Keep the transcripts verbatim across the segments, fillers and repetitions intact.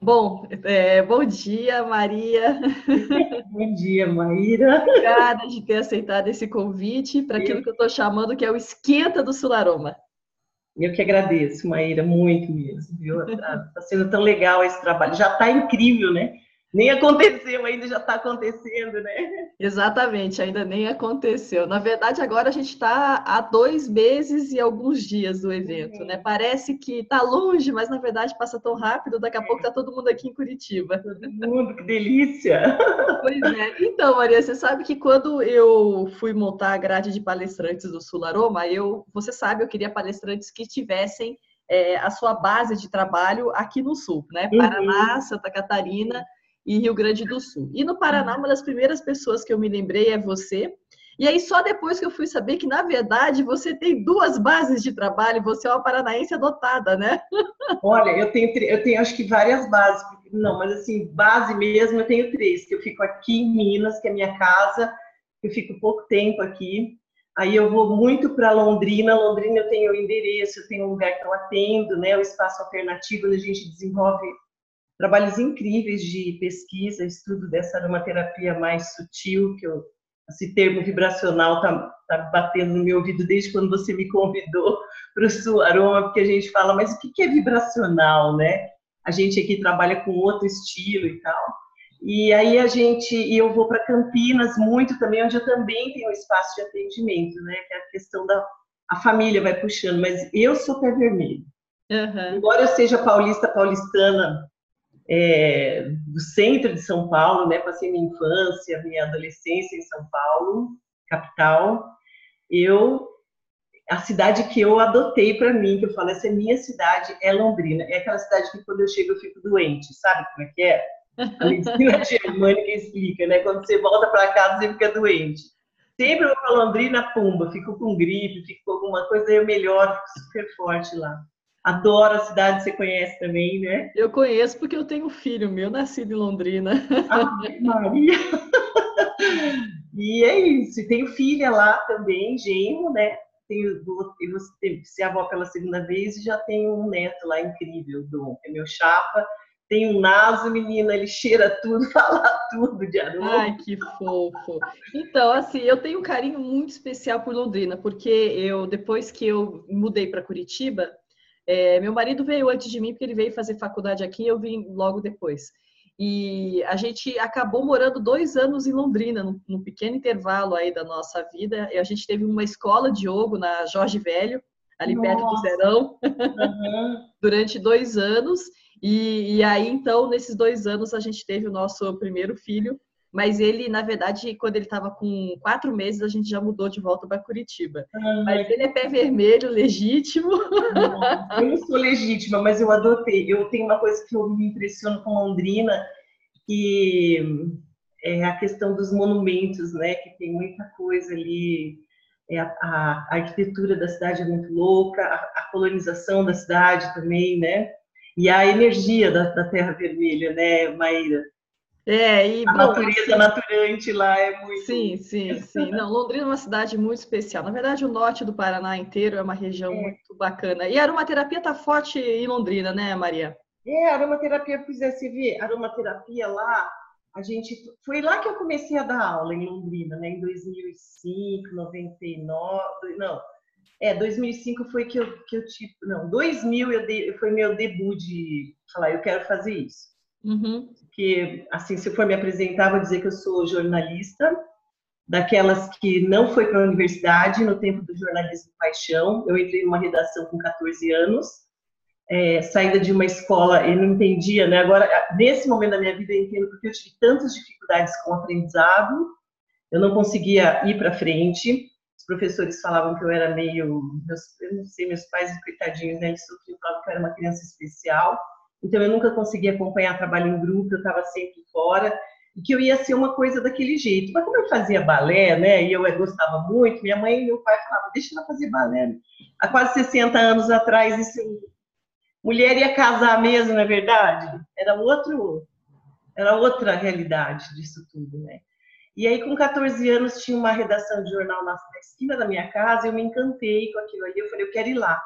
Bom, é, bom dia, Maria. Bom dia, Maíra. Obrigada de ter aceitado esse convite para Eu, aquilo que eu estou chamando que é o Esquenta do Sularoma. eu que agradeço, Maíra, muito mesmo, viu? Está sendo tão legal esse trabalho. Já está incrível, né? Nem aconteceu ainda, já está acontecendo, né? Exatamente, ainda nem aconteceu. Na verdade, agora a gente está há dois meses e alguns dias do evento, né? Uhum. Parece que está longe, mas na verdade passa tão rápido, daqui a pouco está todo mundo aqui em Curitiba. Todo mundo, que delícia! Pois é. Então, Maria, você sabe que quando eu fui montar a grade de palestrantes do Sularoma, eu, você sabe, eu queria palestrantes que tivessem é, a sua base de trabalho aqui no Sul, né? Paraná, Uhum. Santa Catarina e Rio Grande do Sul. E no Paraná, uma das primeiras pessoas que eu me lembrei é você. E aí, só depois que eu fui saber que, na verdade, você tem duas bases de trabalho, você é uma paranaense adotada, né? Olha, eu tenho, eu tenho acho que várias bases, não, mas assim, base mesmo eu tenho três, que eu fico aqui em Minas, que é minha casa, eu fico pouco tempo aqui, aí eu vou muito para Londrina, Londrina eu tenho o endereço, eu tenho um lugar que eu atendo, né, o espaço alternativo, onde a gente desenvolve trabalhos incríveis de pesquisa, estudo dessa aromaterapia mais sutil, que eu, esse termo vibracional está tá batendo no meu ouvido desde quando você me convidou para o Sul Aroma, porque a gente fala, mas o que é vibracional, né? A gente aqui trabalha com outro estilo e tal. E aí a gente, e eu vou para Campinas muito também, onde eu também tenho um espaço de atendimento, né? Que é a questão da a família vai puxando, mas eu sou pé vermelho. Uhum. Embora eu seja paulista, paulistana, é, do centro de São Paulo, né? Passei minha infância, minha adolescência em São Paulo, capital. Eu, a cidade que eu adotei para mim, que eu falo, essa é minha cidade, é Londrina. É aquela cidade que quando eu chego eu fico doente, sabe como é que é? A medicina germânica explica, né? Quando você volta para casa, você fica doente. Sempre eu vou para Londrina, pumba, fico com gripe, fico com alguma coisa, aí eu melhoro, fico super forte lá. Adoro a cidade, você conhece também, né? Eu conheço porque eu tenho um filho meu nascido em Londrina. Ai, Maria! E é isso. E tenho filha lá também, genro, né? Tenho, vou, eu vou ser avó pela segunda vez e já tenho um neto lá incrível, Dom, é meu chapa. Tem um naso, menina, ele cheira tudo, fala tudo de aroma. Ai, que fofo. Então, assim, eu tenho um carinho muito especial por Londrina, porque eu, depois que eu mudei para Curitiba, é, meu marido veio antes de mim, porque ele veio fazer faculdade aqui, eu vim logo depois. E a gente acabou morando dois anos em Londrina, num, num pequeno intervalo aí da nossa vida. E a gente teve uma escola de yoga na Jorge Velho, ali perto do Nossa, Zerão, uhum. durante dois anos. E, e aí, então, nesses dois anos, a gente teve o nosso primeiro filho. Mas ele, na verdade, quando ele estava com quatro meses, a gente já mudou de volta para Curitiba. Mas Ai, ele é pé vermelho, legítimo. nossa. Eu não sou legítima, mas eu adotei. Eu tenho uma coisa que eu me impressiono com Londrina, que é a questão dos monumentos, né? Que tem muita coisa ali. É a, a, a arquitetura da cidade é muito louca, a, a, colonização da cidade também, né? E a energia da, da Terra Vermelha, né, Maíra? É, e A bom, natureza assim, naturante lá é sim, muito. sim, sim. Não, Londrina é uma cidade muito especial. Na verdade, o norte do Paraná inteiro é uma região É, muito bacana. E a aromaterapia está forte em Londrina, né, Maria? é aromaterapia, pois é, você vê, aromaterapia lá, a gente, foi lá que eu comecei a dar aula em Londrina, né, em dois mil e cinco, noventa e nove, não, é, dois mil e cinco foi que eu, que eu tive, não, dois mil eu dei, foi meu debut de falar, eu quero fazer isso. Uhum. Porque, assim, se eu for me apresentar, vou dizer que eu sou jornalista, daquelas que não foi para a universidade no tempo do jornalismo paixão. Eu entrei numa redação com quatorze anos, é, saída de uma escola, eu não entendia, né? Agora, nesse momento da minha vida, eu entendo porque eu tive tantas dificuldades com o aprendizado, eu não conseguia ir para frente. Os professores falavam que eu era meio, meus, eu não sei, meus pais, coitadinhos, né? Eles sofriam, falavam que eu era uma criança especial. Então, eu nunca conseguia acompanhar trabalho em grupo, eu estava sempre fora, e que eu ia ser uma coisa daquele jeito. Mas como eu fazia balé, né? E eu gostava muito, minha mãe e meu pai falavam, deixa ela fazer balé. Há quase sessenta anos atrás, isso, mulher ia casar mesmo, não é verdade? Era outro, era outra realidade disso tudo, né? E aí, com quatorze anos, tinha uma redação de jornal na, na esquina da minha casa, e eu me encantei com aquilo ali. Eu falei, eu quero ir lá.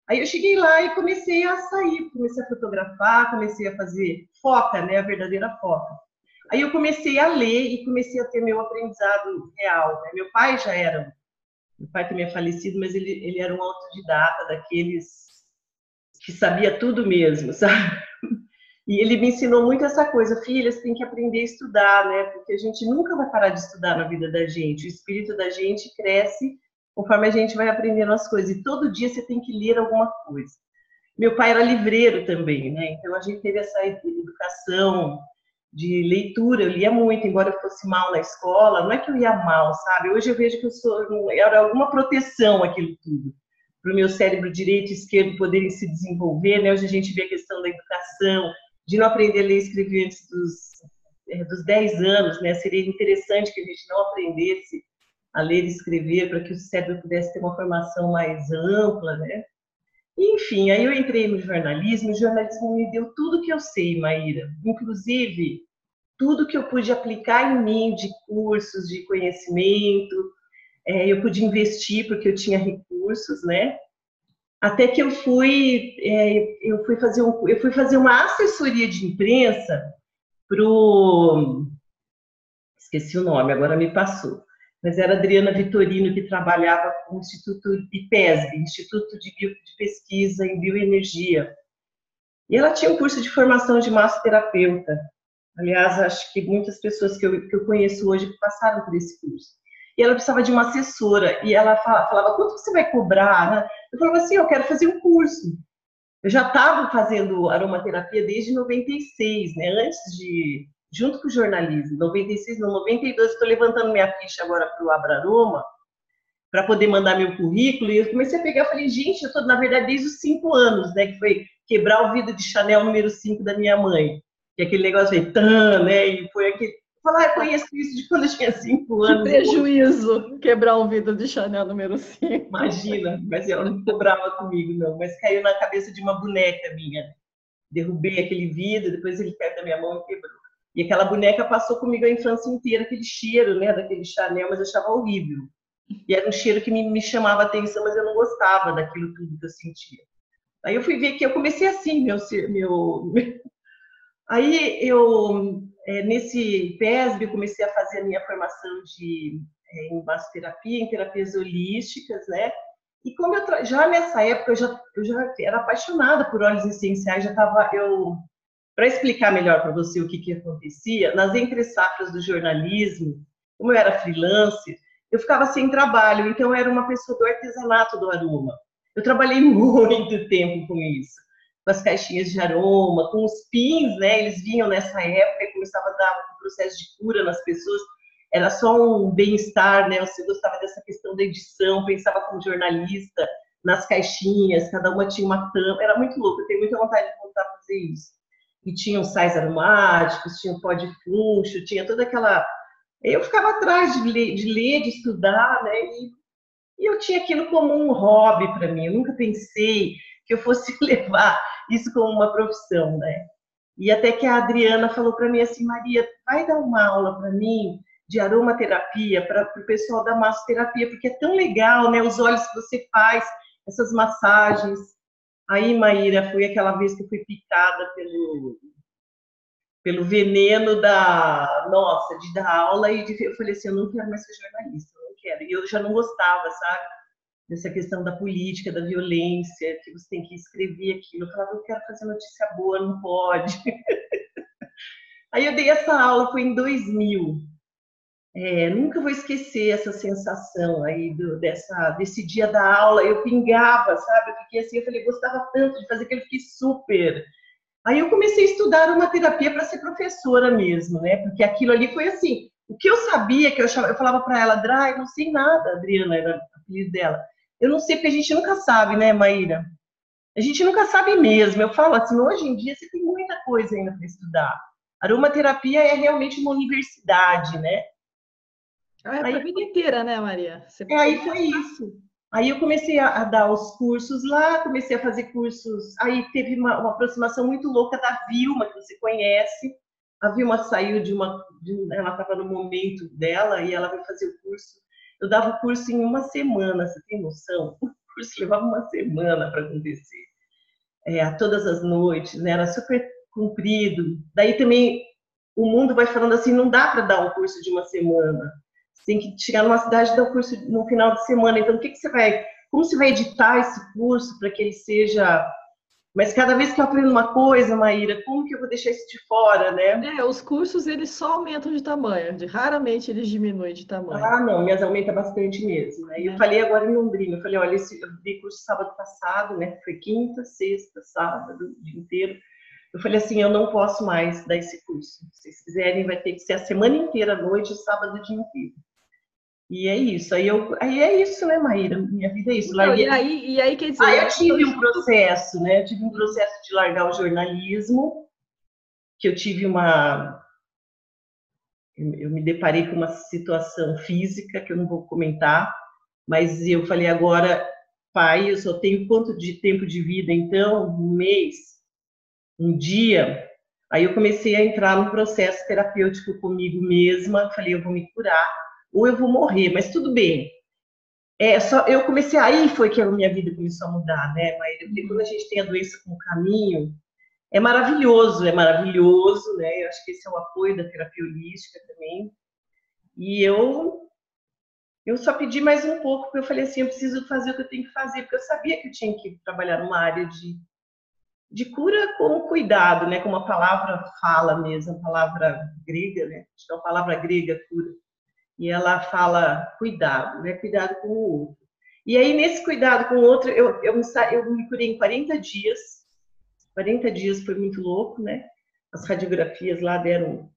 Aí eu cheguei lá e comecei a sair, comecei a fotografar, comecei a fazer foca, né, a verdadeira foca. Aí eu comecei a ler e comecei a ter meu aprendizado real, né? Meu pai já era, meu pai também é falecido, mas ele, ele era um autodidata, daqueles que sabia tudo mesmo, sabe? E ele me ensinou muito essa coisa, filha, você tem que aprender a estudar, né? Porque a gente nunca vai parar de estudar na vida da gente. O espírito da gente cresce conforme a gente vai aprendendo as coisas. E todo dia você tem que ler alguma coisa. Meu pai era livreiro também, né? Então a gente teve essa educação de leitura. Eu lia muito, embora eu fosse mal na escola. Não é que eu ia mal, sabe? Hoje eu vejo que eu sou, era alguma proteção aquilo tudo, para o meu cérebro direito e esquerdo poderem se desenvolver, né? Hoje a gente vê a questão da educação, de não aprender a ler e escrever antes dos, é, dos dez anos, né? Seria interessante que a gente não aprendesse a ler e escrever para que o cérebro pudesse ter uma formação mais ampla, né? Enfim, aí eu entrei no jornalismo, e o jornalismo me deu tudo que eu sei, Maíra, inclusive tudo que eu pude aplicar em mim de cursos, de conhecimento, é, eu pude investir porque eu tinha recursos, né? Até que eu fui, é, eu fui fazer um, eu fui fazer uma assessoria de imprensa pro, esqueci o nome, agora me passou, mas era a Adriana Vitorino que trabalhava com o Instituto IPESB, Instituto de, Bio, de Pesquisa em Bioenergia. E ela tinha um curso de formação de massoterapeuta. Aliás, acho que muitas pessoas que eu, que eu conheço hoje passaram por esse curso. E ela precisava de uma assessora. E ela falava, quanto você vai cobrar? Né? Eu falava assim, eu quero fazer um curso. Eu já estava fazendo aromaterapia desde noventa e seis, né? Antes de... junto com o jornalismo. noventa e seis, não, noventa e dois, estou levantando minha ficha agora para o Abraroma, para poder mandar meu currículo. E eu comecei a pegar, eu falei, gente, eu estou, na verdade, desde os cinco anos, né? Que foi quebrar o vidro de Chanel número cinco da minha mãe. E aquele negócio foi tan, né? E foi aquele... Falar, ah, eu conheço isso de quando eu tinha cinco anos. Que prejuízo quebrar um vidro de Chanel número cinco. Imagina, mas ela não ficou brava comigo, não. Mas caiu na cabeça de uma boneca minha. Derrubei aquele vidro, depois ele caiu da minha mão e quebrou. E aquela boneca passou comigo a infância inteira, aquele cheiro, né, daquele Chanel, mas eu achava horrível. E era um cheiro que me, me chamava a atenção, mas eu não gostava daquilo tudo que eu sentia. Aí eu fui ver que eu comecei assim, meu... meu... Aí eu, é, nesse PESB, eu comecei a fazer a minha formação de, é, em massoterapia, em terapias holísticas, né? E como eu, já nessa época, eu já, eu já era apaixonada por óleos essenciais, já estava, eu... Para explicar melhor para você o que, que acontecia, nas entre-safras do jornalismo, como eu era freelancer, eu ficava sem trabalho, então eu era uma pessoa do artesanato do aroma. Eu trabalhei muito tempo com isso, com as caixinhas de aroma, com os pins, né? Eles vinham nessa época e começava a dar um processo de cura nas pessoas. Era só um bem-estar, né? Você gostava dessa questão da edição, pensava como jornalista, nas caixinhas, cada uma tinha uma tampa, era muito louco, eu tenho muita vontade de voltar a fazer isso. E tinham sais aromáticos, tinha o pó de funcho, tinha toda aquela... Eu ficava atrás de ler, de, ler, de estudar, né? E, e eu tinha aquilo como um hobby para mim. Eu nunca pensei que eu fosse levar isso como uma profissão, né? E até que a Adriana falou para mim assim, Maria, vai dar uma aula para mim de aromaterapia para o pessoal da massoterapia, porque é tão legal, né? Os óleos que você faz, essas massagens. Aí, Maíra, foi aquela vez que eu fui picada pelo, pelo veneno da, nossa, de dar aula, e de, eu falei assim, eu não quero mais ser jornalista, eu não quero. E eu já não gostava, sabe? Dessa questão da política, da violência, que você tem que escrever aquilo. Eu falava, eu quero fazer notícia boa, não pode. Aí eu dei essa aula, foi em dois mil. É, nunca vou esquecer essa sensação aí do, dessa, desse dia da aula. Eu pingava, sabe? Eu fiquei assim, eu falei, gostava tanto de fazer aquilo, eu fiquei super. Aí eu comecei a estudar uma terapia para ser professora mesmo, né? Porque aquilo ali foi assim, o que eu sabia, que eu, chamava, eu falava para ela, Dra, não sei nada, Adriana era o apelido dela. Eu não sei, porque a gente nunca sabe, né, Maíra? A gente nunca sabe mesmo. Eu falo assim, hoje em dia você tem muita coisa ainda para estudar. A aromaterapia é realmente uma universidade, né? É para a vida inteira, né, Maria? Você... É, aí foi isso. Aí eu comecei a, a dar os cursos lá, comecei a fazer cursos. Aí teve uma, uma aproximação muito louca da Vilma, que você conhece. A Vilma saiu de uma... De, ela estava no momento dela e ela veio fazer o curso. Eu dava o curso em uma semana, você tem noção? curso levava uma semana para acontecer, é, todas as noites, né? Era super comprido. Daí também o mundo vai falando assim, não dá para dar um curso de uma semana. Você tem que chegar numa cidade e dar um curso no final de semana. Então, o que, que você vai, como você vai editar esse curso para que ele seja... Mas cada vez que eu aprendo uma coisa, Maíra, como que eu vou deixar isso de fora, né? É, os cursos, eles só aumentam de tamanho, de, raramente eles diminuem de tamanho. Ah, não, minhas aumenta bastante mesmo, né? E eu Né? falei agora em Londrina, eu falei, olha, esse, eu dei curso sábado passado, né? Foi quinta, sexta, sábado, o dia inteiro. Eu falei assim, eu não posso mais dar esse curso. Se vocês quiserem, vai ter que ser a semana inteira, à noite, sábado, o dia inteiro. E é isso. Aí, eu, aí é isso, né, Maíra? Minha vida é isso. Então, Larguei... e aí, e aí, quer dizer... Ah, eu tive eu... um processo, né? Eu tive um processo de largar o jornalismo, que eu tive uma... Eu me deparei com uma situação física, que eu não vou comentar, mas eu falei agora, pai, eu só tenho quanto de tempo de vida, então? Um mês? Um dia? Aí eu comecei a entrar num processo terapêutico comigo mesma, falei, eu vou me curar, ou eu vou morrer, mas tudo bem. É, só, eu comecei, aí foi que a minha vida começou a mudar, né, Maíra? Porque quando a gente tem a doença como caminho, é maravilhoso, é maravilhoso, né? Eu acho que esse é o apoio da terapia holística também. E eu, eu só pedi mais um pouco, porque eu falei assim, eu preciso fazer o que eu tenho que fazer, porque eu sabia que eu tinha que trabalhar numa área de de cura com cuidado, né? Como a palavra fala mesmo, a palavra grega, né? Acho que é uma palavra grega, cura. E ela fala cuidado, né? Cuidado com o outro. E aí, nesse cuidado com o outro, eu, eu, me, eu me curei em quarenta dias. quarenta dias foi muito louco, né? As radiografias lá deram...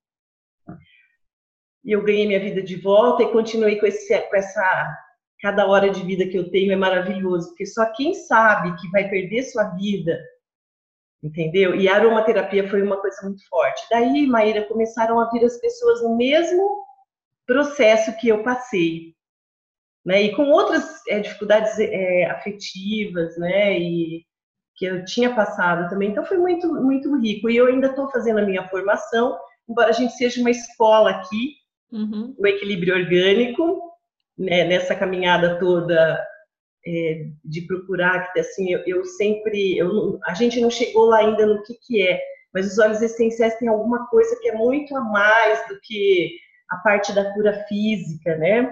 E eu ganhei minha vida de volta e continuei com, esse, com essa... Cada hora de vida que eu tenho é maravilhoso, porque só quem sabe que vai perder sua vida, entendeu? E a aromaterapia foi uma coisa muito forte. Daí, Maíra, começaram a vir as pessoas no mesmo processo que eu passei, né? E com outras é, dificuldades é, afetivas, né? E que eu tinha passado também. Então, foi muito, muito rico. E eu ainda estou fazendo a minha formação, embora a gente seja uma escola aqui, Uhum. o equilíbrio orgânico, né? Nessa caminhada toda... É, de procurar, que assim, eu, eu sempre, eu, a gente não chegou lá ainda no que que é, mas os óleos essenciais têm alguma coisa que é muito a mais do que a parte da cura física, né?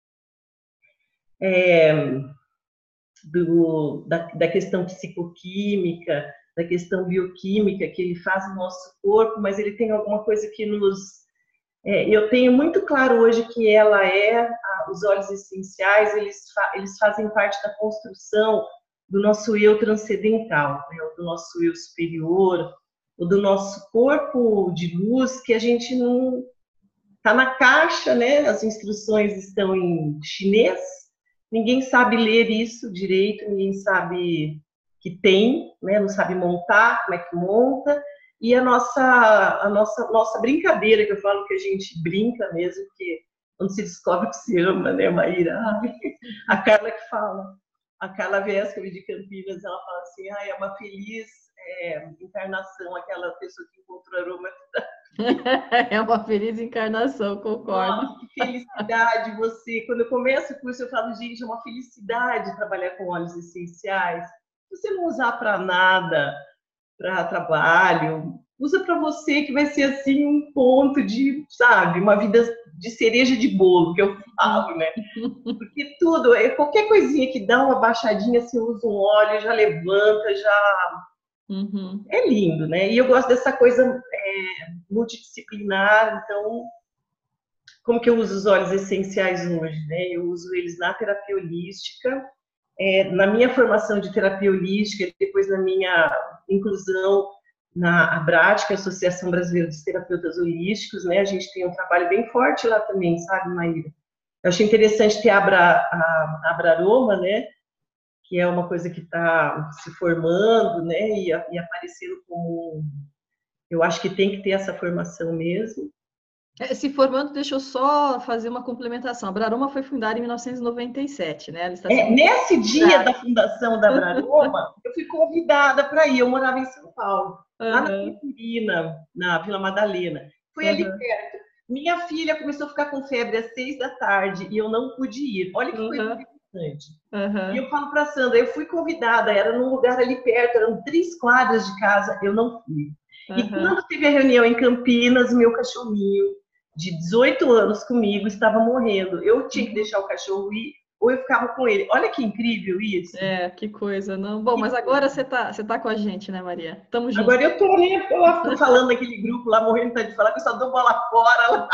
É, do, da, da questão psicoquímica, da questão bioquímica que ele faz no nosso corpo, mas ele tem alguma coisa que nos... É, eu tenho muito claro hoje que ela é, a, os óleos essenciais, eles, fa, eles fazem parte da construção do nosso eu transcendental, né, do nosso eu superior, ou do nosso corpo de luz, que a gente não... Está na caixa, né? As instruções estão em chinês, ninguém sabe ler isso direito, ninguém sabe que tem, né? Não sabe montar, como é que monta. E a nossa, a nossa, nossa brincadeira, que eu falo que a gente brinca mesmo, que quando se descobre que se ama, né, Maíra? A Carla que fala, a Carla Véspera de Campinas, ela fala assim, ah, é uma feliz é, encarnação, aquela pessoa que encontrou aroma. É uma feliz encarnação, concordo. Nossa, que felicidade você. Quando eu começo o curso, eu falo, gente, é uma felicidade trabalhar com óleos essenciais. Se você não usar para nada, para trabalho, usa para você, que vai ser assim um ponto de, sabe, uma vida de cereja de bolo, que eu falo, né? Porque tudo, qualquer coisinha que dá uma baixadinha, você usa um óleo, já levanta, já... Uhum. É lindo, né? E eu gosto dessa coisa é, multidisciplinar, então... Como que eu uso os óleos essenciais hoje, né? Eu uso eles na terapia holística, é, na minha formação de terapia holística, depois na minha inclusão na ABRAT, que é a Associação Brasileira dos Terapeutas Holísticos, né? A gente tem um trabalho bem forte lá também, sabe, Maíra? Eu achei interessante ter a, Abra, a, a Abraroma, né? Que é uma coisa que está se formando, né? E, e aparecendo como... Eu acho que tem que ter essa formação mesmo. Se formando, deixa eu só fazer uma complementação. A Braroma foi fundada em mil novecentos e noventa e sete, né? Ela está É, sendo... nesse dia da fundação da Braroma, eu fui convidada para ir. Eu morava em São Paulo, lá na Uhum. Pirina, na Vila Madalena. Foi ali Uhum. perto. Minha filha começou a ficar com febre às seis da tarde e eu não pude ir. Olha que coisa. Uhum. bastante. Uhum. E eu falo para a Sandra, eu fui convidada, era num lugar ali perto, eram três quadras de casa, eu não fui. Uhum. E quando teve a reunião em Campinas, meu cachorrinho, de dezoito anos comigo, estava morrendo. Eu tinha que deixar o cachorro ir, ou eu ficava com ele. Olha que incrível isso. É, que coisa, não? Bom, mas agora você tá, você tá com a gente, né, Maria? Tamo junto. Agora eu tô, né? Eu lá tô falando naquele grupo lá, morrendo de falar, que eu só dou bola fora lá.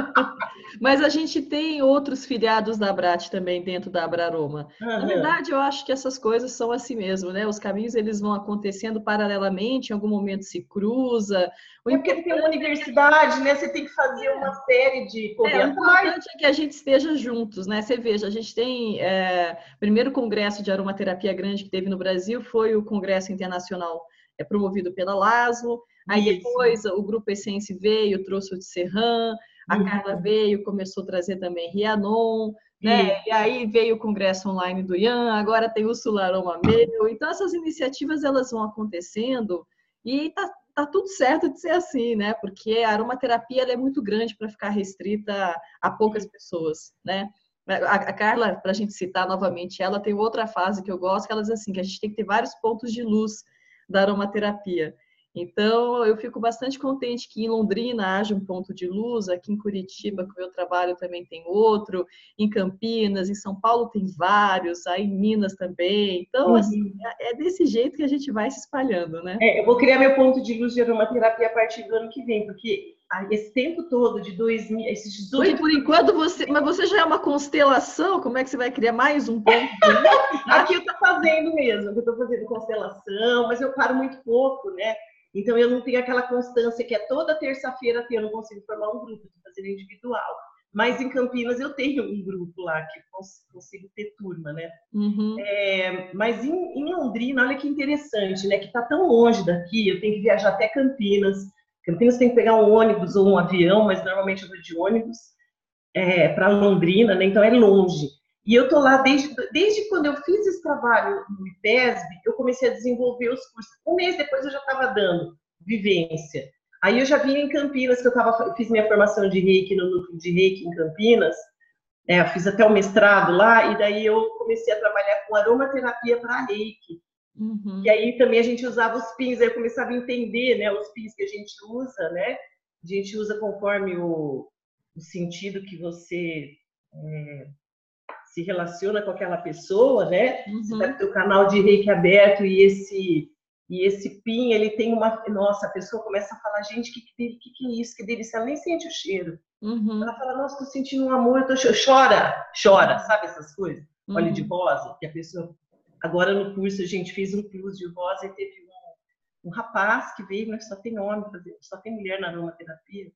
Mas a gente tem outros filiados da Abrat também dentro da Abraroma. Uhum. Na verdade, eu acho que essas coisas são assim mesmo, né? Os caminhos, eles vão acontecendo paralelamente, em algum momento se cruza. O é porque tem uma universidade, né? Você tem que fazer é. uma série de correr é, O importante é que a gente esteja juntos, né? Você veja, a gente tem... É, o primeiro congresso de aromaterapia grande que teve no Brasil foi o Congresso Internacional é, promovido pela Laslo. Aí Isso. depois o Grupo Essence veio, trouxe o de Serran, a uhum. Carla veio, começou a trazer também Rianon, né? E aí veio o Congresso Online do Ian, agora tem o Sularoma Meu. Então, essas iniciativas, elas vão acontecendo e tá tá tudo certo de ser assim, né? Porque a aromaterapia ela é muito grande para ficar restrita a poucas pessoas, né? A, a Carla, para a gente citar novamente, ela tem outra fase que eu gosto, que ela diz assim, que a gente tem que ter vários pontos de luz da aromaterapia. Então, eu fico bastante contente que em Londrina haja um ponto de luz, aqui em Curitiba, que o meu trabalho também tem outro, em Campinas, em São Paulo tem vários, aí em Minas também. Então, uhum. assim, é desse jeito que a gente vai se espalhando, né? É, eu vou criar meu ponto de luz de aromaterapia a partir do ano que vem, porque esse tempo todo de dois mil, esses dezoito... Porque por enquanto você... Mas você já é uma constelação, como é que você vai criar mais um ponto de luz? Aqui eu estou fazendo mesmo, eu estou fazendo constelação, mas eu paro muito pouco, né? Então, eu não tenho aquela constância que é toda terça-feira eu não consigo formar um grupo, estou fazendo individual. Mas em Campinas eu tenho um grupo lá que consigo ter turma, né? Uhum. É, mas em, em Londrina, olha que interessante, né? Que está tão longe daqui, eu tenho que viajar até Campinas. Campinas tem que pegar um ônibus ou um avião, mas normalmente eu vou de ônibus é, para Londrina, né? Então é longe. E eu estou lá desde, desde quando eu fiz esse trabalho no IPESB, eu comecei a desenvolver os cursos. Um mês depois eu já estava dando vivência. Aí eu já vim em Campinas, que eu, tava, eu fiz minha formação de Reiki no núcleo de Reiki em Campinas, é, eu fiz até o mestrado lá, e daí eu comecei a trabalhar com aromaterapia para Reiki. Uhum. E aí também a gente usava os pins, aí eu começava a entender, né, os pins que a gente usa, né? A gente usa conforme o, o sentido que você... É, se relaciona com aquela pessoa, né? Uhum. Você vai ter o canal de Reiki aberto e esse e esse pin, ele tem uma... Nossa, a pessoa começa a falar, gente, o que, que, que, que é isso? Que delícia, ela nem sente o cheiro. Uhum. Ela fala, nossa, tô sentindo um amor, eu tô... chora, chora, sabe essas coisas? Uhum. Óleo de rosa, que a pessoa... Agora no curso a gente fez um plus de rosa e teve um, um rapaz que veio, mas só tem homem, só tem mulher na aromaterapia.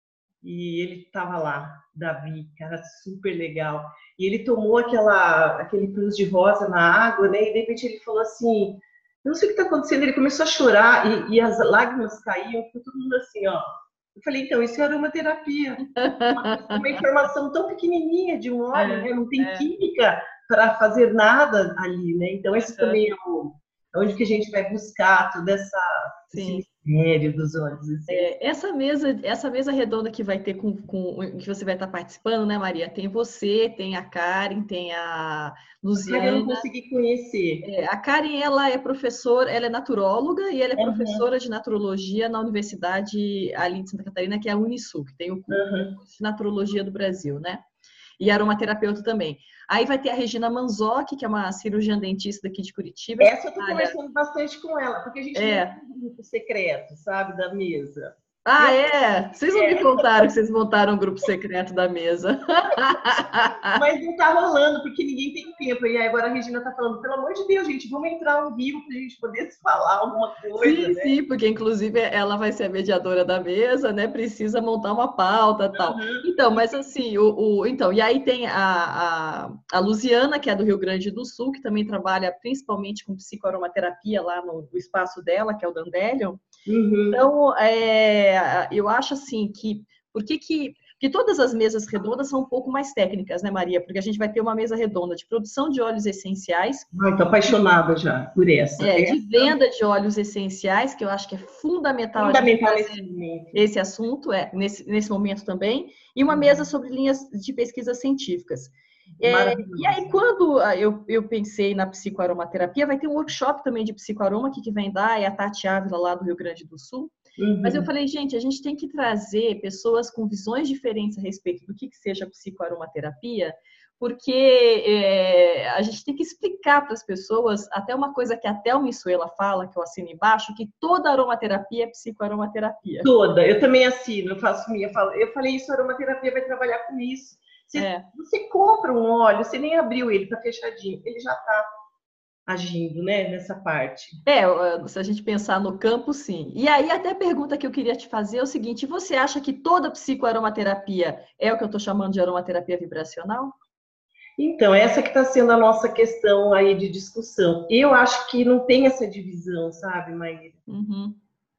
E ele estava lá, Davi, cara, super legal. E ele tomou aquela, aquele plus de rosa na água, né? E de repente ele falou assim, eu não sei o que está acontecendo. Ele começou a chorar e, e as lágrimas caíam, ficou todo mundo assim, ó. Eu falei, então, isso é aromaterapia. Uma, uma informação tão pequenininha de um óleo, é, né? Não tem é. química para fazer nada ali, né? Então, esse é. também é o, onde que a gente vai buscar toda essa... Sim. Mistério dos olhos. Assim. É, essa mesa, essa mesa redonda que vai ter com, com que você vai estar participando, né, Maria? Tem você, tem a Karen, tem a Luziana. Eu não consegui conhecer. É, a Karen, ela é professora, ela é naturóloga e ela é uhum. professora de naturologia na Universidade ali de Santa Catarina, que é a Unisul, que tem o curso uhum. de naturologia do Brasil, né? E aromaterapeuta também. Aí vai ter a Regina Manzoc, que é uma cirurgiã dentista daqui de Curitiba. Essa eu estou conversando bastante com ela, porque a gente é. tem um grupo secreto, sabe, da mesa. Ah, é? Vocês não é. me contaram que vocês montaram um grupo secreto da mesa. Mas não tá rolando, porque ninguém tem tempo. E aí agora a Regina tá falando, pelo amor de Deus, gente, vamos entrar ao vivo pra gente poder se falar alguma coisa, Sim, né? sim, porque inclusive ela vai ser a mediadora da mesa, né? Precisa montar uma pauta e tal. Uhum. Então, mas assim, o, o, então, e aí tem a, a, a Luziana, que é do Rio Grande do Sul, que também trabalha principalmente com psicoaromaterapia lá no, no espaço dela, que é o Dandelion. Uhum. Então, é, eu acho assim que, por que que, que todas as mesas redondas são um pouco mais técnicas, né, Maria? Porque a gente vai ter uma mesa redonda de produção de óleos essenciais. Ai, tô apaixonada já por essa. É, de venda de óleos essenciais, que eu acho que é fundamental, fundamental esse, esse assunto, é, nesse, nesse momento também. E uma mesa sobre linhas de pesquisas científicas. É, e aí, quando eu, eu pensei na psicoaromaterapia, vai ter um workshop também de psicoaroma aqui que vem dar, é a Tati Ávila, lá do Rio Grande do Sul. Uhum. Mas eu falei, gente, a gente tem que trazer pessoas com visões diferentes a respeito do que, que seja psicoaromaterapia, porque é, a gente tem que explicar para as pessoas, até uma coisa que a Thelma Missuela fala, que eu assino embaixo, que toda aromaterapia é psicoaromaterapia. Toda, eu também assino, eu faço minha, eu, falo, eu falei isso, a aromaterapia vai trabalhar com isso. Você, é. você compra um óleo, você nem abriu ele, tá fechadinho, ele já tá agindo, né, nessa parte. É, se a gente pensar no campo, sim. E aí, até a pergunta que eu queria te fazer é o seguinte, você acha que toda psicoaromaterapia é o que eu estou chamando de aromaterapia vibracional? Então, essa que está sendo a nossa questão aí de discussão. Eu acho que não tem essa divisão, sabe, Maíra? Uhum.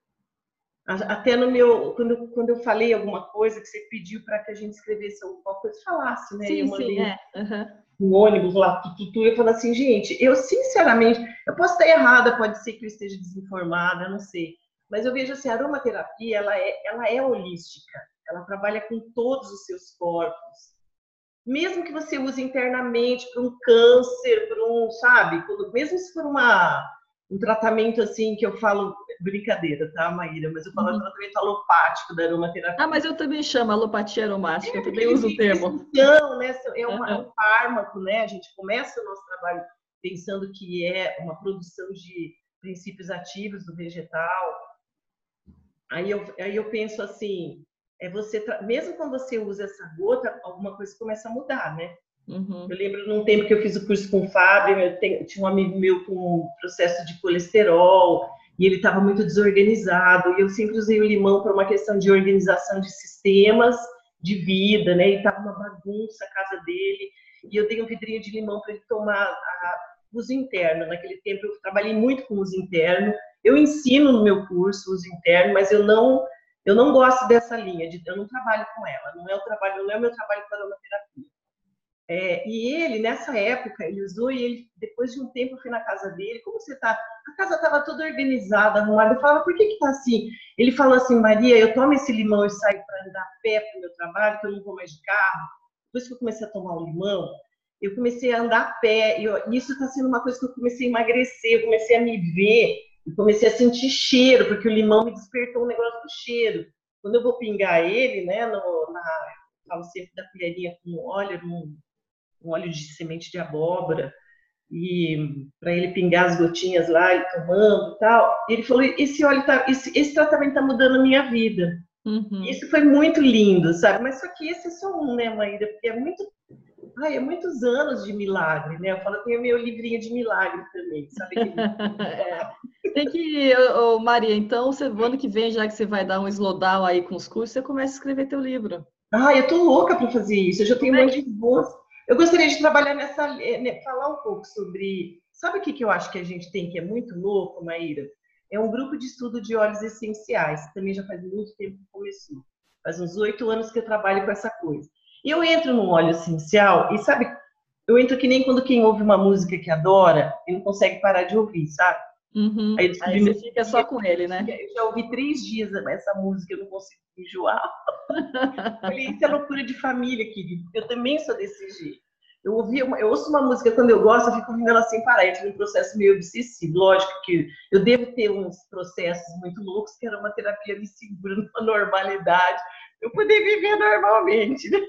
Até no meu, quando, quando eu falei alguma coisa que você pediu para que a gente escrevesse alguma coisa, falasse, né? Sim, eu sim, é. Uhum. Um ônibus lá, tudo, tu, eu falo assim, gente, eu sinceramente, eu posso estar errada, pode ser que eu esteja desinformada, eu não sei, mas eu vejo assim, a aromaterapia, ela é, ela é holística, ela trabalha com todos os seus corpos, mesmo que você use internamente para um câncer, para um, sabe, mesmo se for uma, um tratamento assim, que eu falo, brincadeira, tá, Maíra, mas eu falo uhum. tratamento alopático da aromaterapia. Ah, mas eu também chamo alopatia aromática, é, eu também uso o termo. Então, né, é, uma, é um fármaco, né, a gente começa o nosso trabalho pensando que é uma produção de princípios ativos do vegetal, aí eu, aí eu penso assim, é você, mesmo quando você usa essa gota, alguma coisa começa a mudar, né? Uhum. Eu lembro num tempo que eu fiz o curso com o Fábio, eu tenho, tinha um amigo meu com processo de colesterol, e ele estava muito desorganizado, e eu sempre usei o limão para uma questão de organização de sistemas de vida, né? E estava uma bagunça a casa dele, e eu dei um vidrinho de limão para ele tomar a uso interno. Naquele tempo eu trabalhei muito com uso interno, eu ensino no meu curso uso interno, mas eu não, eu não gosto dessa linha, de, eu não trabalho com ela, não é o trabalho, não é o meu trabalho com a aromaterapia. É, e ele, nessa época, ele usou e ele, depois de um tempo, eu fui na casa dele, como você tá? A casa estava toda organizada, arrumada. Eu falava, por que que tá assim? Ele falou assim, Maria, eu tomo esse limão e saio para andar a pé para o meu trabalho, que eu não vou mais de carro. Depois que eu comecei a tomar o limão, eu comecei a andar a pé. E eu, isso está sendo uma coisa que eu comecei a emagrecer, eu comecei a me ver, eu comecei a sentir cheiro, porque o limão me despertou um negócio do cheiro. Quando eu vou pingar ele, né, no, na, eu falo sempre da colherinha com óleo, num, um óleo de semente de abóbora, e para ele pingar as gotinhas lá, ele tomando e tal. E ele falou, esse óleo tá, esse, esse tratamento está mudando a minha vida. Uhum. Isso foi muito lindo, sabe? Mas só que esse é só um, né, Maíra? Porque é muito, ai, é muitos anos de milagre, né? Eu falo, eu tenho meu livrinho de milagre também, sabe? É. Tem que, ô, Maria, então, você, ano que vem, já que você vai dar um slowdown aí com os cursos, você começa a escrever teu livro. Ah, eu tô louca para fazer isso, eu já tenho um monte de boas. Eu gostaria de trabalhar nessa, né, falar um pouco sobre, sabe o que, que eu acho que a gente tem que é muito louco, Maíra? É um grupo de estudo de óleos essenciais, que também já faz muito tempo que começou. Faz uns oito anos que eu trabalho com essa coisa. E eu entro num óleo essencial e, sabe, eu entro que nem quando quem ouve uma música que adora e não consegue parar de ouvir, sabe? Uhum. Aí, Aí você fica só com ele, né? Eu já ouvi três dias essa música, eu não consigo enjoar. Falei, isso é loucura de família, querido. Eu também sou desse jeito. Eu, ouvi, eu ouço uma música quando eu gosto, eu fico ouvindo ela sem parar. Eu tive um processo meio obsessivo. Lógico que eu devo ter uns processos muito loucos, que era uma terapia me segura numa normalidade. Eu poder viver normalmente, né?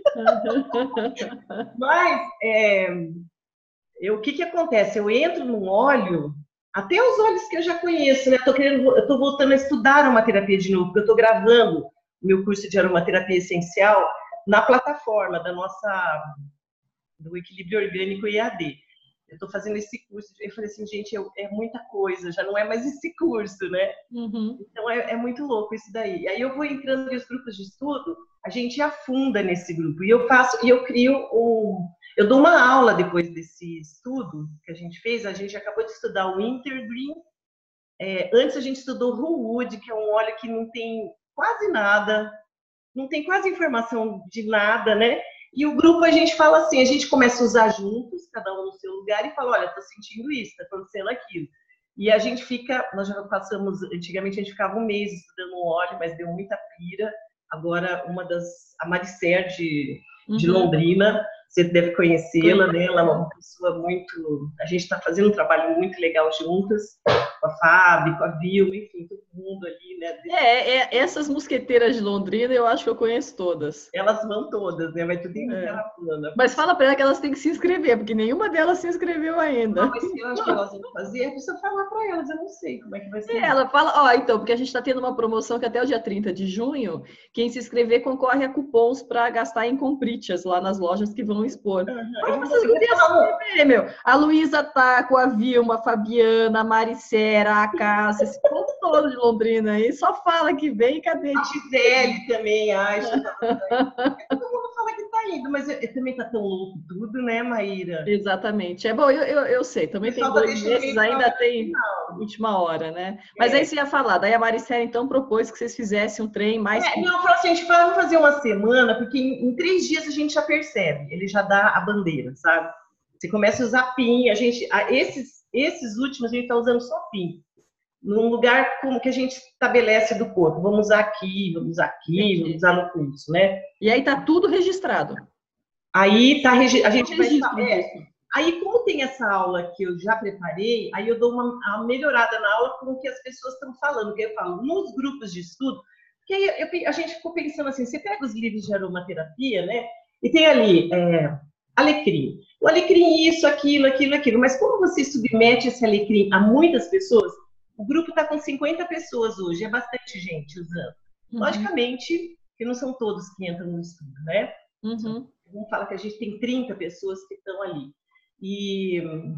Mas, é, eu, o que que acontece? Eu entro num óleo, até os óleos que eu já conheço, né? Eu tô, querendo, eu tô voltando a estudar aromaterapia de novo, porque eu tô gravando meu curso de aromaterapia essencial na plataforma da nossa, do Equilíbrio Orgânico I A D. Eu estou fazendo esse curso, eu falei assim, gente, eu, é muita coisa, já não é mais esse curso, né? Uhum. Então é, é muito louco isso daí. Aí eu vou entrando nos grupos de estudo, a gente afunda nesse grupo, e eu faço, e eu crio um, eu dou uma aula depois desse estudo que a gente fez, a gente acabou de estudar o Wintergreen, é, antes a gente estudou o Wood, que é um óleo que não tem quase nada, não tem quase informação de nada, né? E o grupo a gente fala assim, a gente começa a usar juntos, cada um no seu lugar, e fala, olha, tô sentindo isso, tá acontecendo aquilo. E a gente fica, nós já passamos, antigamente a gente ficava um mês estudando óleo, mas deu muita pira. Agora, uma das, a Maricer de, de Londrina, você deve conhecê-la, né? Ela é uma pessoa muito... A gente está fazendo um trabalho muito legal juntas, com a Fábio, com a Vilma, enfim, todo mundo ali, né? É, é, essas mosqueteiras de Londrina eu acho que eu conheço todas. Elas vão todas, né? Vai tudo em É. caravana. Mas fala para ela que elas têm que se inscrever, porque nenhuma delas se inscreveu ainda. Não, mas eu acho que elas vão fazer, é preciso falar para elas, eu não sei como é que vai ser. É, ela fala, ó, então, porque a gente está tendo uma promoção que até o dia trinta de junho, quem se inscrever concorre a cupons para gastar em compritas lá nas lojas que vão expor. Uhum. Fala para essas gurias se inscrever, meu. A Luísa Taco, a Vilma, a Fabiana, a Maricera, a Cássia, esse povo todo de Londrina aí, só fala que vem, cadê? A Gisele também acha. Todo mundo fala que tá indo, mas eu, eu também tá tão louco tudo, né, Maíra? Exatamente. É bom, eu, eu, eu sei, também tem dois meses, ainda tem última hora, né? Mas é. Aí você ia falar, daí a Maricela então propôs que vocês fizessem um trem mais... É, não, falou assim, a gente vai fazer uma semana, porque em, em três dias a gente já percebe, ele já dá a bandeira, sabe? Você começa a usar PIN, a gente, a, esses, esses últimos a gente tá usando só PIN. Num lugar como que a gente estabelece do corpo. Vamos usar aqui, vamos usar aqui, Entendi. Vamos usar no pulso, né? E aí tá tudo registrado. Aí tá, a gente vai saber. Aí, como tem essa aula que eu já preparei, aí eu dou uma, uma melhorada na aula com o que as pessoas estão falando. Que eu falo, nos grupos de estudo, que aí eu, a gente ficou pensando assim, você pega os livros de aromaterapia, né? E tem ali é, alecrim. O alecrim isso, aquilo, aquilo, aquilo. Mas como você submete esse alecrim a muitas pessoas, o grupo está com cinquenta pessoas hoje, é bastante gente usando. Uhum. Logicamente, que não são todos que entram no estudo, né? Uhum. Vamos falar que a gente tem trinta pessoas que estão ali. E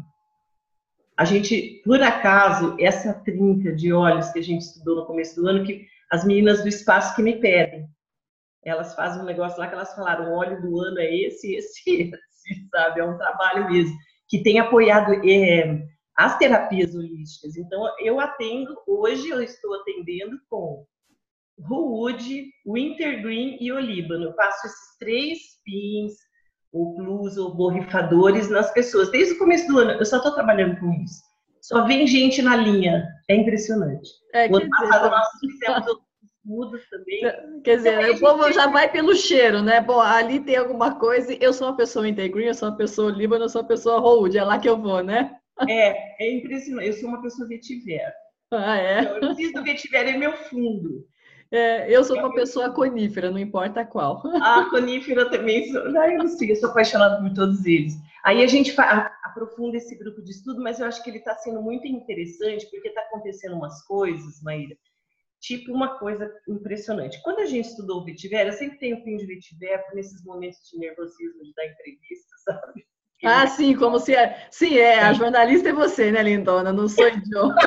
a gente, por acaso, essa trinca de óleos que a gente estudou no começo do ano, que as meninas do espaço que me pedem, elas fazem um negócio lá que elas falaram, o óleo do ano é esse, esse, esse, sabe? É um trabalho mesmo, que tem apoiado é, as terapias holísticas. Então, eu atendo, hoje eu estou atendendo com Rowood, Wintergreen e Olíbano. Eu faço esses três pins, ou plus, ou borrifadores nas pessoas. Desde o começo do ano, eu só estou trabalhando com isso. Só vem gente na linha. É impressionante. É, o ano passado dizer, nós fizemos outros estudos também. Quer dizer, então, o povo já vai pelo cheiro, né? Bom, ali tem alguma coisa. Eu sou uma pessoa Wintergreen, eu sou uma pessoa Olíbano, eu sou uma pessoa Rowood. É lá que eu vou, né? É, é impressionante. Eu sou uma pessoa vetiver. Ah, é? Então, eu preciso do vetiver, é meu fundo. É, eu sou uma pessoa conífera, não importa qual. A conífera também sou. Não, eu não sei, eu sou apaixonada por todos eles. Aí a gente aprofunda esse grupo de estudo, mas eu acho que ele está sendo muito interessante, porque está acontecendo umas coisas, Maíra, tipo uma coisa impressionante. Quando a gente estudou o vetiver, eu sempre tenho fim de vetiver nesses momentos de nervosismo de dar entrevista, sabe? Ah, sim, como se é. Sim, é, a jornalista é você, né, lindona? Não sou idiota.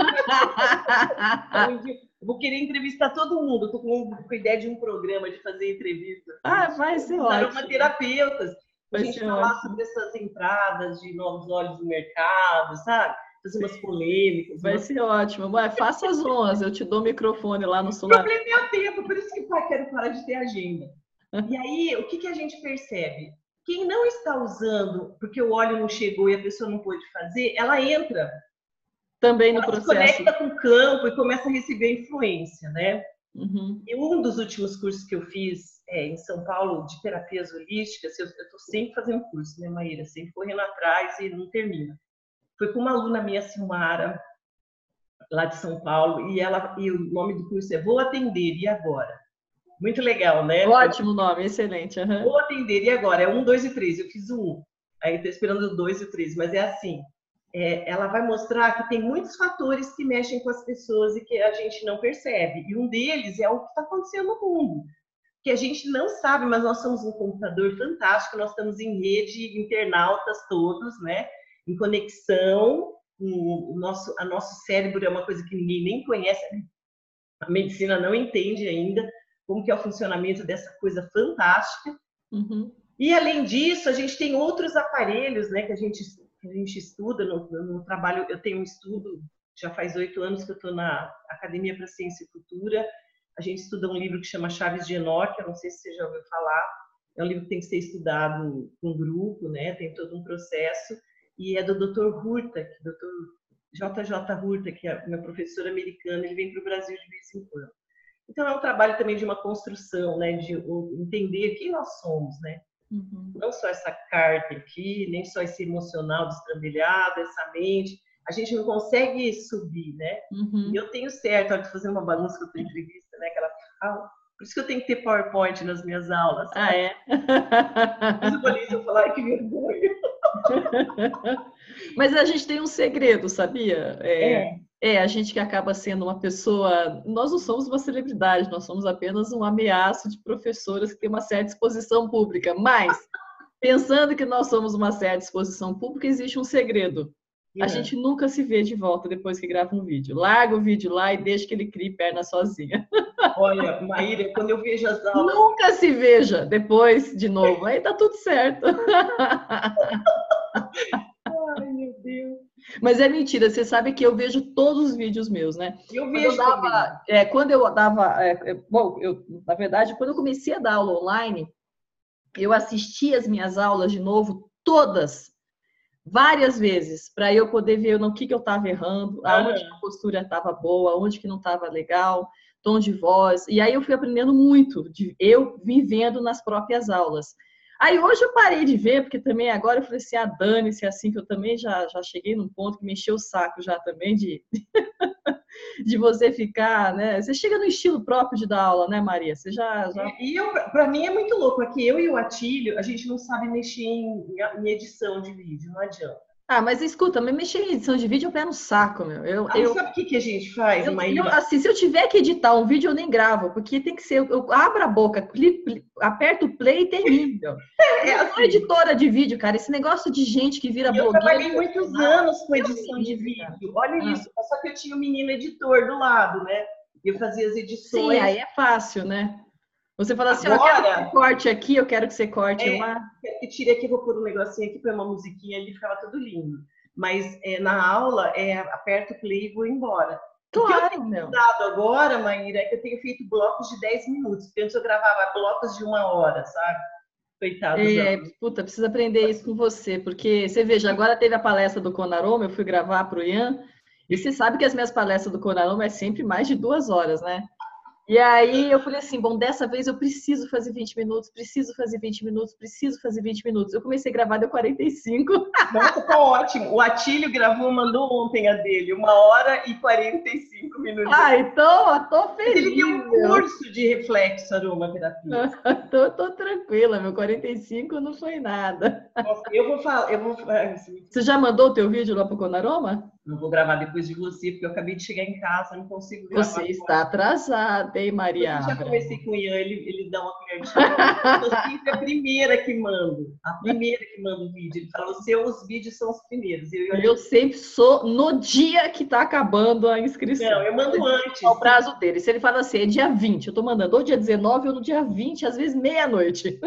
Vou querer entrevistar todo mundo. Estou com, com a ideia de um programa de fazer entrevista. Ah, vai ser ótimo. Aromaterapeutas. A gente falar ótimo. Sobre essas entradas de novos óleos no mercado, sabe? Fazer umas polêmicas. Vai umas... ser ótimo. Mas faça as honras, eu te dou o microfone lá no Sul. O problema é o tempo, por isso que eu quero parar de ter agenda. E aí, o que, que a gente percebe? Quem não está usando, porque o óleo não chegou e a pessoa não pôde fazer, ela entra. Também no ela processo. Se conecta com o campo e começa a receber influência, né? Uhum. E um dos últimos cursos que eu fiz é, em São Paulo, de terapias holísticas, eu estou sempre fazendo curso, né, Maíra? Sempre correndo atrás e não termina. Foi com uma aluna minha, Silmara, lá de São Paulo, e, ela, e o nome do curso é Vou Atender, e Agora? Muito legal, né? Ótimo nome, excelente. Uhum. Vou atender, e agora? É um, dois e três. Eu fiz o um. Aí estou esperando o dois e o três, mas é assim. É, ela vai mostrar que tem muitos fatores que mexem com as pessoas e que a gente não percebe. E um deles é o que está acontecendo no mundo. Que a gente não sabe, mas nós somos um computador fantástico, nós estamos em rede, internautas todos, né? Em conexão. O nosso, a nosso cérebro é uma coisa que ninguém nem conhece. A medicina não entende ainda como que é o funcionamento dessa coisa fantástica. Uhum. E, além disso, a gente tem outros aparelhos, né, que a gente, que a gente estuda no, no trabalho. Eu tenho um estudo, já faz oito anos que eu estou na Academia para Ciência e Cultura. A gente estuda um livro que chama Chaves de Enoch, eu não sei se você já ouviu falar. É um livro que tem que ser estudado com grupo, né, tem todo um processo. E é do doutor Hurta, que doutor J J Hurta, que é meu professor americano, ele vem para o Brasil de vez em quando. Então, é um trabalho também de uma construção, né, de entender quem nós somos, né? Uhum. Não só essa carta aqui, nem só esse emocional destrambelhado, essa mente. A gente não consegue subir, né? Uhum. E eu tenho certo, olha, tô fazendo uma bagunça com a tua entrevista, né? Que ela fala. Por isso que eu tenho que ter PowerPoint nas minhas aulas, sabe? Ah, é? Mas eu vou ler isso, eu falar, ai, que vergonha. Mas a gente tem um segredo, sabia? É, É. é, a gente que acaba sendo uma pessoa. Nós não somos uma celebridade, nós somos apenas um ameaço de professoras que têm uma certa exposição pública. Mas, pensando que nós somos uma certa exposição pública, existe um segredo. A gente nunca se vê de volta depois que grava um vídeo. Larga o vídeo lá e deixa que ele crie perna sozinha. Olha, Maíra, quando eu vejo as aulas. Nunca se veja depois de novo. Aí tá tudo certo. Ai, meu Deus. Mas é mentira, você sabe que eu vejo todos os vídeos meus, né? Eu Quando eu vejo dava, também. é, quando eu dava, é, bom, eu, na verdade, quando eu comecei a dar aula online, eu assisti as minhas aulas de novo, todas, várias vezes, para eu poder ver no que, que eu estava errando, aonde Uhum. a postura estava boa, aonde que não estava legal, tom de voz. E aí eu fui aprendendo muito, de, eu vivendo nas próprias aulas. Aí hoje eu parei de ver, porque também agora eu falei assim, ah, dane-se, assim, que eu também já, já cheguei num ponto que me encheu o saco já também de, de você ficar, né? Você chega no estilo próprio de dar aula, né, Maria? Você já, já... E eu, para mim é muito louco, aqui eu e o Atílio, a gente não sabe mexer em, em edição de vídeo, não adianta. Ah, mas escuta, me mexer em edição de vídeo é um pé no saco, meu. Eu, Aí eu, sabe o que, que a gente faz, eu, eu, Maíra? assim, se eu tiver que editar um vídeo, eu nem gravo, porque tem que ser, eu abro a boca, clip, aperto o play e termino, meu. Eu É não sou assim, editora de vídeo, cara. Esse negócio de gente que vira e eu blogueira trabalhei muitos profissional, anos com Deus me edição de livre, cara. vídeo. Olha Ah. isso, só que eu tinha um menino editor do lado, né? Eu fazia as Sim, edições. aí é fácil, né? Você fala assim, ó, eu quero que você Agora, corte aqui, eu quero que você corte é, lá. que tirei aqui, vou pôr um negocinho aqui, põe uma musiquinha ali, ficava tudo lindo. Mas é, na aula, é, aperto o play e vou embora. O que eu Claro, tenho meu. mudado agora, Maíra, é que eu tenho feito blocos de dez minutos. Porque antes eu gravava blocos de uma hora, sabe? Coitados É, alunos. puta, precisa aprender isso com você, porque você veja, agora teve a palestra do Conaroma, eu fui gravar para o Ian, e você sabe que as minhas palestras do Conaroma é sempre mais de duas horas, né? E aí eu falei assim, bom, dessa vez eu preciso fazer vinte minutos, preciso fazer vinte minutos, preciso fazer vinte minutos. Eu comecei a gravar, deu quarenta e cinco. Nossa, tá ótimo. O Atílio gravou, mandou ontem a dele, uma hora e quarenta e cinco minutos. Ah, então, eu tô Mas ele tem feliz, um meu. curso de reflexo aromaterapia. Tô, tô tranquila, meu quarenta e cinco não foi nada. Nossa, eu vou falar, eu vou Você já mandou o teu vídeo lá pro Conaroma? não vou gravar depois de você, porque eu acabei de chegar em casa, não consigo gravar Você está atrasada, hein, Depois Maria que já Abra? conversei com o Ian, ele, ele dá uma colher de chá. Eu sou sempre a primeira que mando. A primeira que manda o vídeo. Ele fala, os seus vídeos são os primeiros. Eu, eu, Eu sempre sou no dia que está acabando a inscrição. não, eu mando antes. O prazo dele. Se ele fala assim, é dia vinte, eu estou mandando ou dia dezenove ou no dia vinte, às vezes meia-noite.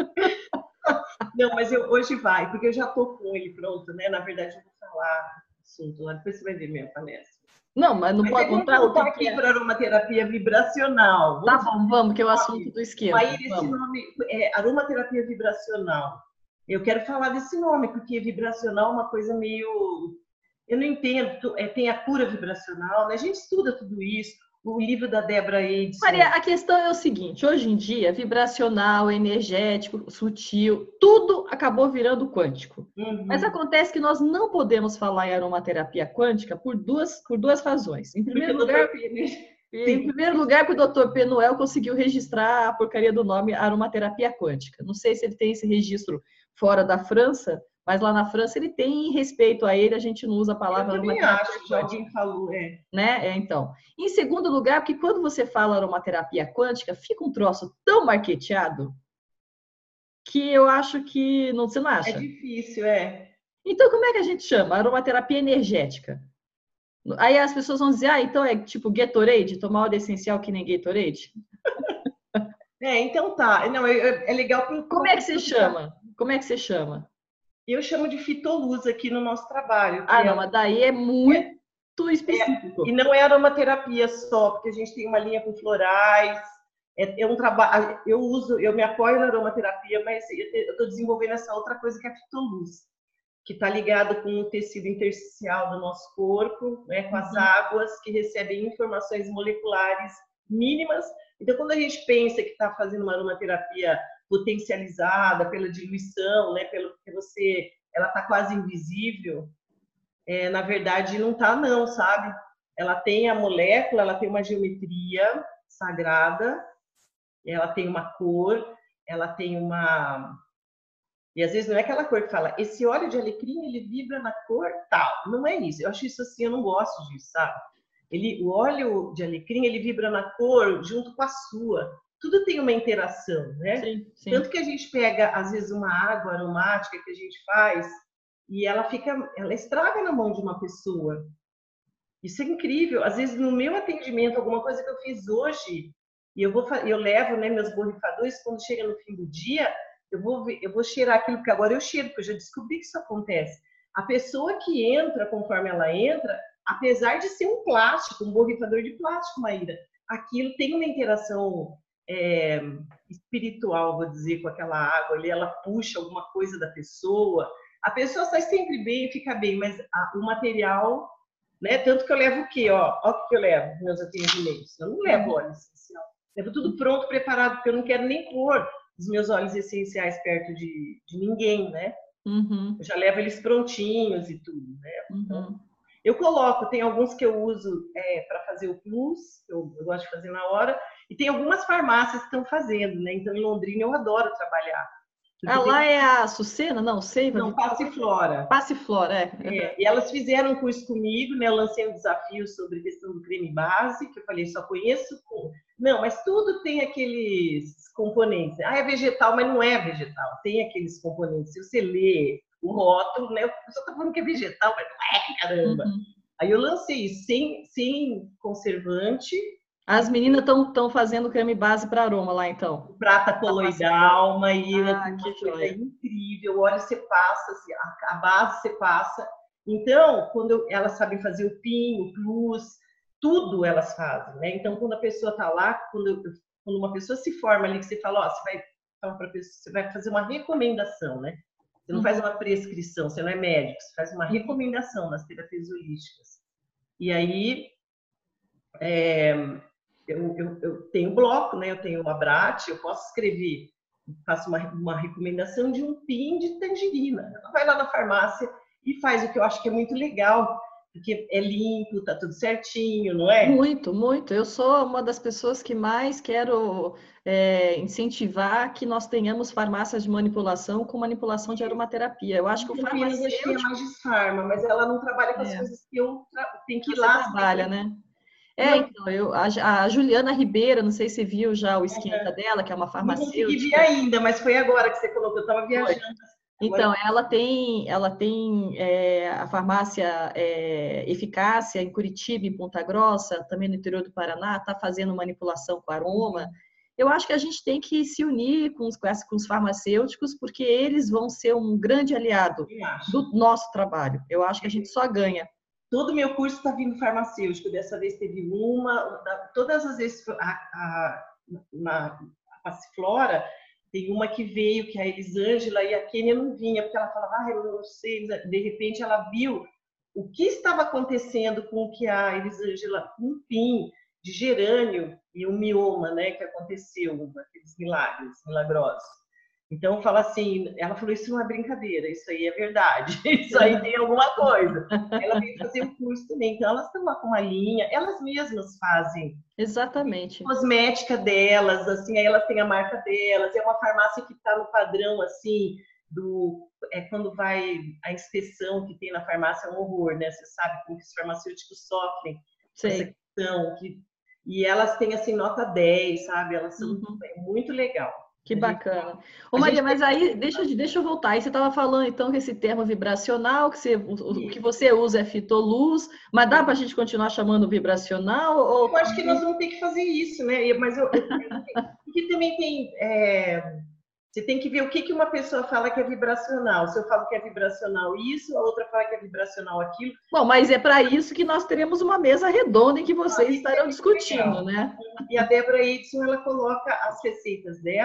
Não, mas eu, hoje vai, porque eu já estou com ele pronto, né? Na verdade, eu vou falar assunto lá, depois você vai ver minha palestra. Não, mas não Mas pode vamos contar o que, voltar que aqui é. para aromaterapia vibracional. Tá Vamos bom, vamos, que é o assunto nome. do esquema. Aí esse Vamos. nome é aromaterapia vibracional. Eu quero falar desse nome, porque vibracional é uma coisa meio... Eu não entendo, é, tem a cura vibracional, né? A gente estuda tudo isso. O livro da Deborah Edson. Maria, a questão é o seguinte, hoje em dia, vibracional, energético, sutil, tudo acabou virando quântico. Uhum. Mas acontece que nós não podemos falar em aromaterapia quântica por duas, por duas razões. Em primeiro Porque lugar, o doutor em primeiro lugar, que o doutor Penuel conseguiu registrar a porcaria do nome aromaterapia quântica. Não sei se ele tem esse registro fora da França, mas lá na França ele tem, em respeito a ele, a gente não usa a palavra Eu também aromaterapia acho, já quântica. alguém falou, é. Né? É, então. Em segundo lugar, porque quando você fala aromaterapia quântica, fica um troço tão marketeado que eu acho que não, você não É acha? difícil, é. Então, como é que a gente chama? Aromaterapia energética. Aí as pessoas vão dizer, ah, então é tipo Gatorade, tomar óleo essencial que nem Gatorade? É, então tá. Não, é, é legal para Como é que você chama? Como é que você chama? Eu chamo de fitoluz aqui no nosso trabalho. Ah, Que não, é, mas daí é muito específico. e não é aromaterapia só, porque a gente tem uma linha com florais. É, é um trabalho. Eu uso, eu me apoio na aromaterapia, mas eu estou desenvolvendo essa outra coisa que é a fitoluz, que está ligado com o tecido intersticial do nosso corpo, né, com as Uhum. águas que recebem informações moleculares mínimas. Então, quando a gente pensa que está fazendo uma aromaterapia potencializada pela diluição, né? Pelo que você, ela tá quase invisível. É, na verdade, não tá não, sabe? Ela tem a molécula, ela tem uma geometria sagrada, ela tem uma cor, ela tem uma... E às vezes não é aquela cor que fala, esse óleo de alecrim, ele vibra na cor tal. Não é isso. Eu acho isso assim, eu não gosto disso, sabe? Ele, o óleo de alecrim, ele vibra na cor junto com a sua. Tudo tem uma interação, né? Sim, sim. Tanto que a gente pega, às vezes, uma água aromática que a gente faz e ela fica, ela estraga na mão de uma pessoa. Isso é incrível. Às vezes, no meu atendimento, alguma coisa que eu fiz hoje, e eu, vou, eu levo, né, meus borrifadores, quando chega no fim do dia, eu vou, eu vou cheirar aquilo, porque agora eu cheiro, porque eu já descobri que isso acontece. A pessoa que entra, conforme ela entra, apesar de ser um plástico, um borrifador de plástico, Maíra, aquilo tem uma interação é, espiritual, vou dizer, com aquela água ali, ela puxa alguma coisa da pessoa. A pessoa sai sempre bem e fica bem, mas a, o material, né? Tanto que eu levo o quê? Ó, ó o que eu levo nos meus atendimentos. Eu não levo óleo essencial. Levo tudo pronto, preparado, porque eu não quero nem pôr os meus óleos essenciais perto de, de ninguém, né? Uhum. Eu já levo eles prontinhos e tudo, né? Então, uhum. eu coloco, tem alguns que eu uso é, para fazer o plus, eu, eu gosto de fazer na hora, e tem algumas farmácias que estão fazendo, né? Então, em Londrina, eu adoro trabalhar. Ah, lá tem... é a Sucena? Não, Seiva? Não, Passiflora. Passiflora, é. É. E elas fizeram um curso comigo, né? Eu lancei um desafio sobre a questão do creme base, que eu falei, só conheço... Com... Não, mas tudo tem aqueles componentes. Ah, é vegetal, mas não é vegetal. Tem aqueles componentes. Se você lê o rótulo, né? O pessoal tá falando que é vegetal, mas não é, caramba. Uhum. Aí eu lancei sem, sem conservante. As meninas estão fazendo creme base para aroma lá, então. Prata coloidal, Maíra, ah, tem que uma coisa joia. incrível. O óleo você passa, a base você passa. Então, quando elas sabem fazer o PIN, o plus, tudo elas fazem, né? Então, quando a pessoa está lá, quando, quando uma pessoa se forma ali, que você fala, ó, você vai, então, pra pessoa, você vai fazer uma recomendação, né? Você não uhum. faz uma prescrição, você não é médico, você faz uma recomendação nas terapias holísticas. E aí, é, eu, eu, eu tenho bloco, né? Eu tenho o Abrat, eu posso escrever, faço uma, uma recomendação de um PIN de tangerina. Ela vai lá na farmácia e faz o que eu acho que é muito legal, porque é limpo, tá tudo certinho, não é? Muito, muito. Eu sou uma das pessoas que mais quero é, incentivar que nós tenhamos farmácias de manipulação com manipulação de aromaterapia. Eu acho que o farmacêutico... Acho que é mais de farma, mas ela não trabalha com as é. coisas que eu tenho que ir Você lá. trabalha, né? É, não. então, eu, a, a Juliana Ribeira, não sei se viu já o esquenta uhum. dela, que é uma farmacêutica. Não consegui ver ainda, mas foi agora que você colocou, eu estava viajando. Foi. Então, ela tem, ela tem é, a farmácia é, Eficácia em Curitiba, em Ponta Grossa, também no interior do Paraná, está fazendo manipulação com aroma. Uhum. Eu acho que a gente tem que se unir com os, com os farmacêuticos, porque eles vão ser um grande aliado do nosso trabalho. Eu acho que a gente só ganha. Todo o meu curso está vindo farmacêutico. Dessa vez teve uma, todas as vezes a, a, na a Passiflora, tem uma que veio, que é a Elisângela, e a Kênia não vinha, porque ela falava, ah, eu não sei. De repente ela viu o que estava acontecendo com que a Elisângela, um PIN de gerânio e um mioma, né, que aconteceu, aqueles milagres, milagrosos. Então, fala assim, ela falou, isso não é brincadeira, isso aí é verdade, isso aí tem alguma coisa. Ela veio fazer o curso também, então elas estão lá com uma linha, elas mesmas fazem. Exatamente. A cosmética delas, assim, aí elas têm a marca delas, é uma farmácia que está no padrão, assim, do... É quando vai a inspeção que tem na farmácia, é um horror, né? Você sabe como que os farmacêuticos sofrem Sei. essa questão, que... e elas têm, assim, nota dez, sabe? Elas são uhum. é muito legal. Que bacana. Ô, Maria, mas aí, deixa, deixa eu voltar. Aí você estava falando, então, que esse termo vibracional, que você, o, o que você usa é fitoluz, mas dá para a gente continuar chamando vibracional? Ou... Eu acho que nós vamos ter que fazer isso, né? Mas eu, eu, porque também tem... É, você tem que ver o que, que uma pessoa fala que é vibracional. Se eu falo que é vibracional isso, a outra fala que é vibracional aquilo. Bom, mas é para isso que nós teremos uma mesa redonda em que vocês ah, estarão é discutindo, legal. Né? E a Débora Edson, ela coloca as receitas dela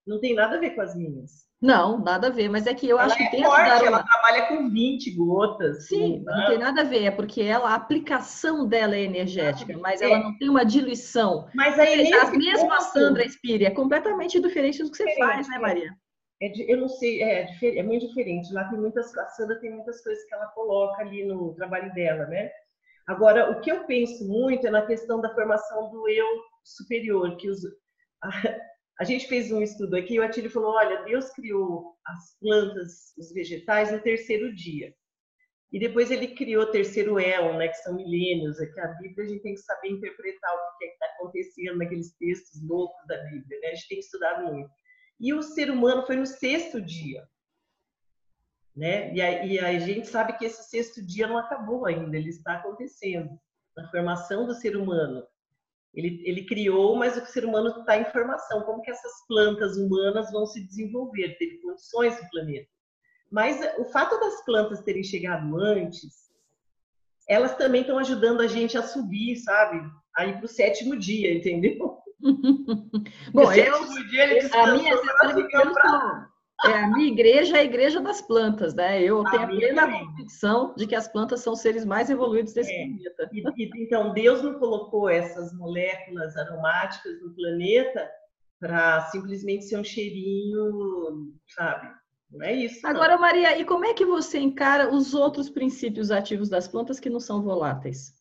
Não tem nada a ver com as minhas. Não, nada a ver, mas é que eu Ela acho que é dentro forte, da ela aroma... trabalha com vinte gotas. Sim, Com, mas não tem nada a ver, é porque ela, a aplicação dela é energética, mas ela é, não tem uma diluição. mas Ou aí seja, as nesse mesmas Sandra ponto, Spiri, é completamente diferente do que você faz, diferente, né, é. Maria? É de- eu não sei, é, difer- é muito diferente. Lá tem muitas, a Sandra tem muitas coisas que ela coloca ali no trabalho dela, né? Agora, o que eu penso muito é na questão da formação do eu superior, que os, a, a gente fez um estudo aqui e o Atílio falou, olha, Deus criou as plantas, os vegetais no terceiro dia. E depois ele criou o terceiro éon, né, que são milênios. É que a Bíblia a gente tem que saber interpretar o que é está acontecendo naqueles textos loucos da Bíblia, né? A gente tem estudado muito. E o ser humano foi no sexto dia, né? E a, e a gente sabe que esse sexto dia não acabou ainda, ele está acontecendo na formação do ser humano. Ele, ele criou, mas o ser humano está em formação. Como que essas plantas humanas vão se desenvolver? Teve condições no planeta. Mas o fato das plantas terem chegado antes, elas também estão ajudando a gente a subir, sabe? A ir para o sétimo dia, entendeu? Bom, o eu, sétimo dia ele a minha, descansou para seguir eu pra... sou, é, a minha igreja é a igreja das plantas, né? Eu tenho A a minha plena também. convicção de que as plantas são os seres mais evoluídos desse É. planeta. E, e, então, Deus não colocou essas moléculas aromáticas no planeta para simplesmente ser um cheirinho, sabe? Não é isso, não. Agora, Maria, e como é que você encara os outros princípios ativos das plantas que não são voláteis?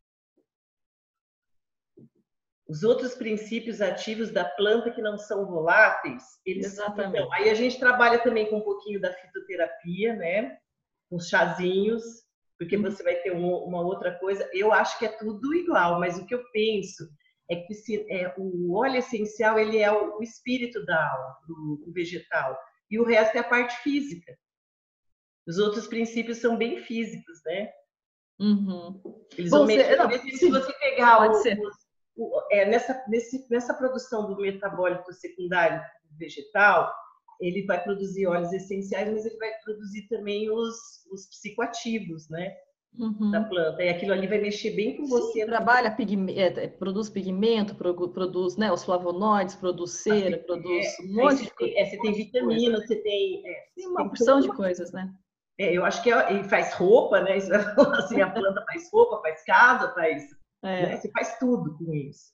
Os outros princípios ativos da planta que não são voláteis, eles... Exatamente. Então, aí a gente trabalha também com um pouquinho da fitoterapia, né? Com chazinhos, porque você vai ter um, uma outra coisa. Eu acho que é tudo igual, mas o que eu penso é que se, é, o óleo essencial ele é o, o espírito da alma, do, do vegetal, e o resto é a parte física. Os outros princípios são bem físicos, né? Uhum. Eles Bom, vão mexer. você, não, Por exemplo, se sim, você pegar pode o, ser. o, o, é, nessa, nesse, nessa produção do metabólico secundário vegetal, ele vai produzir óleos essenciais, mas ele vai produzir também os, os psicoativos, né? Uhum. Da planta. E aquilo ali vai mexer bem com você. Sim, trabalha, pigmento, é, produz pigmento, produz, né, os flavonoides, produz cera, Assim, produz é, um aí monte você de coisa. tem, é, você tem vitamina, você tem, é, Tem você uma tem porção toda de uma... coisas, né? É, eu acho que é, e faz roupa, né? Isso vai falar assim, a planta faz roupa, faz casa, faz, É. né? Você faz tudo com isso.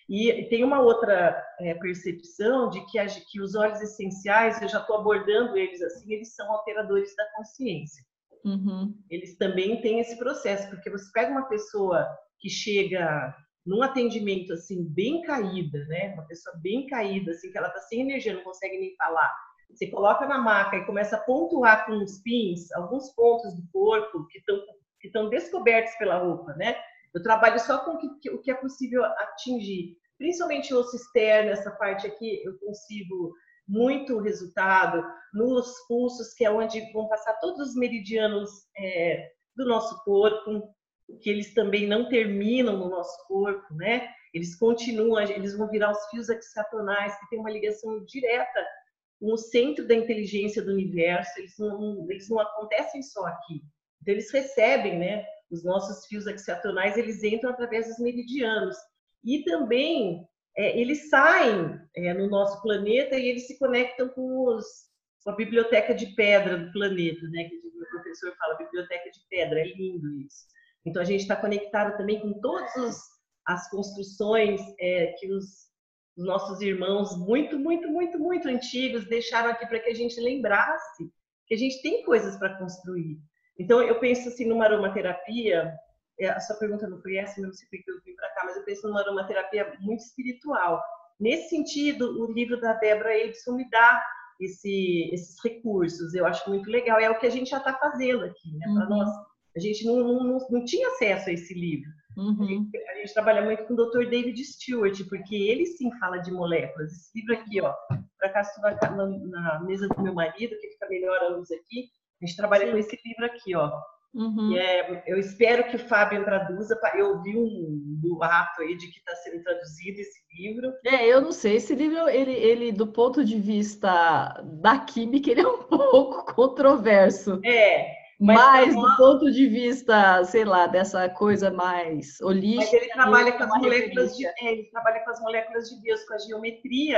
E tem uma outra é, percepção de que, a, que os óleos essenciais, eu já estou abordando eles assim, eles são alteradores da consciência. Uhum. Eles também têm esse processo, porque você pega uma pessoa que chega num atendimento assim bem caída, né? Uma pessoa bem caída, assim que ela está sem energia, não consegue nem falar. Você coloca na maca e começa a pontuar com os pins alguns pontos do corpo que estão que estão descobertos pela roupa, né? Eu trabalho só com o que, o que é possível atingir, principalmente o osso externo, essa parte aqui eu consigo muito resultado nos pulsos, que é onde vão passar todos os meridianos é, do nosso corpo, que eles também não terminam no nosso corpo, né? Eles continuam, eles vão virar os fios axiatonais, que tem uma ligação direta com o centro da inteligência do universo. Eles não, eles não acontecem só aqui. Então, eles recebem, né? Os nossos fios axiatonais, eles entram através dos meridianos. E também é, eles saem é, no nosso planeta e eles se conectam com, os, com a biblioteca de pedra do planeta, né? Que o meu professor fala, biblioteca de pedra, é lindo isso. Então, a gente está conectado também com todas os, as construções é, que os, os nossos irmãos muito, muito, muito, muito antigos deixaram aqui para que a gente lembrasse que a gente tem coisas para construir. Então, eu penso assim, numa aromaterapia, a sua pergunta não foi essa, não sei porque eu vim para cá, mas eu penso numa aromaterapia muito espiritual. Nesse sentido, o livro da Débora Edson me dá esse, esses recursos, eu acho muito legal, é o que a gente já está fazendo aqui, né? Para nós. A gente não, não, não tinha acesso a esse livro. Uhum. A, gente, a gente trabalha muito com o doutor David Stewart, porque ele sim fala de moléculas. Esse livro aqui, ó, para cá na, na mesa do meu marido, que fica melhor a luz aqui, a gente trabalha sim. com esse livro aqui, ó. Uhum. E é, eu espero que o Fábio traduza. Eu vi um boato aí de que está sendo traduzido esse livro. É, eu não sei. Esse livro, ele, ele, do ponto de vista da química, ele é um pouco controverso. É. Mas, mas do ponto de vista, sei lá, dessa coisa mais holística... Mas ele trabalha com as moléculas de, é, ele trabalha com as moléculas de Deus, com a geometria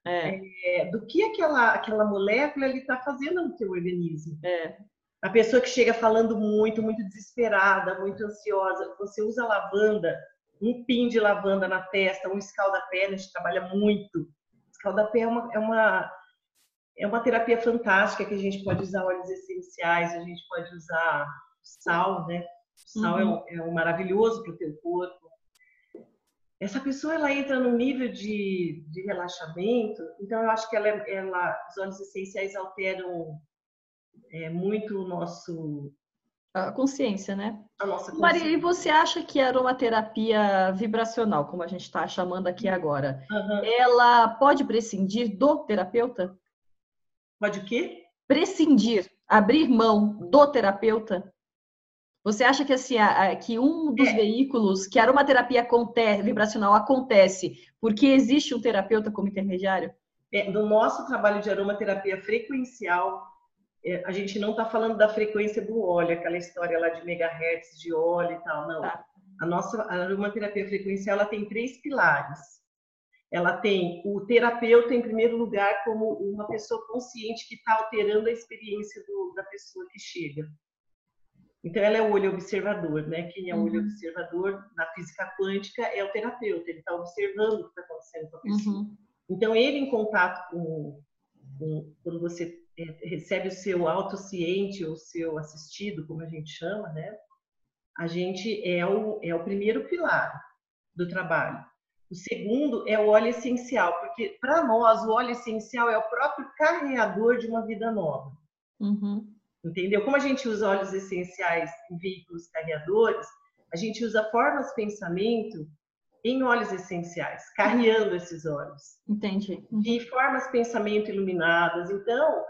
é, do que aquela, aquela molécula ele está fazendo no teu organismo. É. A pessoa que chega falando muito, muito desesperada, muito ansiosa, você usa lavanda, um pin de lavanda na testa, um escaldapé, a gente trabalha muito. Escaldapé é uma, é uma, é uma terapia fantástica que a gente pode usar óleos essenciais, a gente pode usar sal, né? O sal uhum. é, um, é um maravilhoso para o teu corpo. Essa pessoa, ela entra num nível de, de relaxamento, então eu acho que ela, ela, os óleos essenciais alteram é, muito o nosso... A consciência, né? A nossa consciência. Maria, e você acha que a aromaterapia vibracional, como a gente está chamando aqui agora, uhum. ela pode prescindir do terapeuta? Pode o quê? Prescindir, abrir mão do terapeuta? Você acha que, assim, que um dos é. veículos que a aromaterapia acontece, vibracional acontece porque existe um terapeuta como intermediário? É, no nosso trabalho de aromaterapia frequencial, é, a gente não está falando da frequência do óleo, aquela história lá de megahertz de óleo e tal, não. Tá. A nossa a aromaterapia frequencial, ela tem três pilares. Ela tem o terapeuta, em primeiro lugar, como uma pessoa consciente que está alterando a experiência do, da pessoa que chega. Então, ela é o olho observador, né? Quem é o olho uhum. observador na física quântica é o terapeuta, ele está observando o que está acontecendo com a pessoa. Uhum. Então, ele em contato com, com quando você é, recebe o seu autociente ou seu assistido, como a gente chama, né? A gente é o, é o primeiro pilar do trabalho. O segundo é o óleo essencial, porque para nós o óleo essencial é o próprio carreador de uma vida nova. Uhum. Entendeu? Como a gente usa óleos essenciais em veículos carreadores, a gente usa formas de pensamento em óleos essenciais, carreando esses óleos. Entendi. Uhum. E formas de pensamento iluminadas. Então,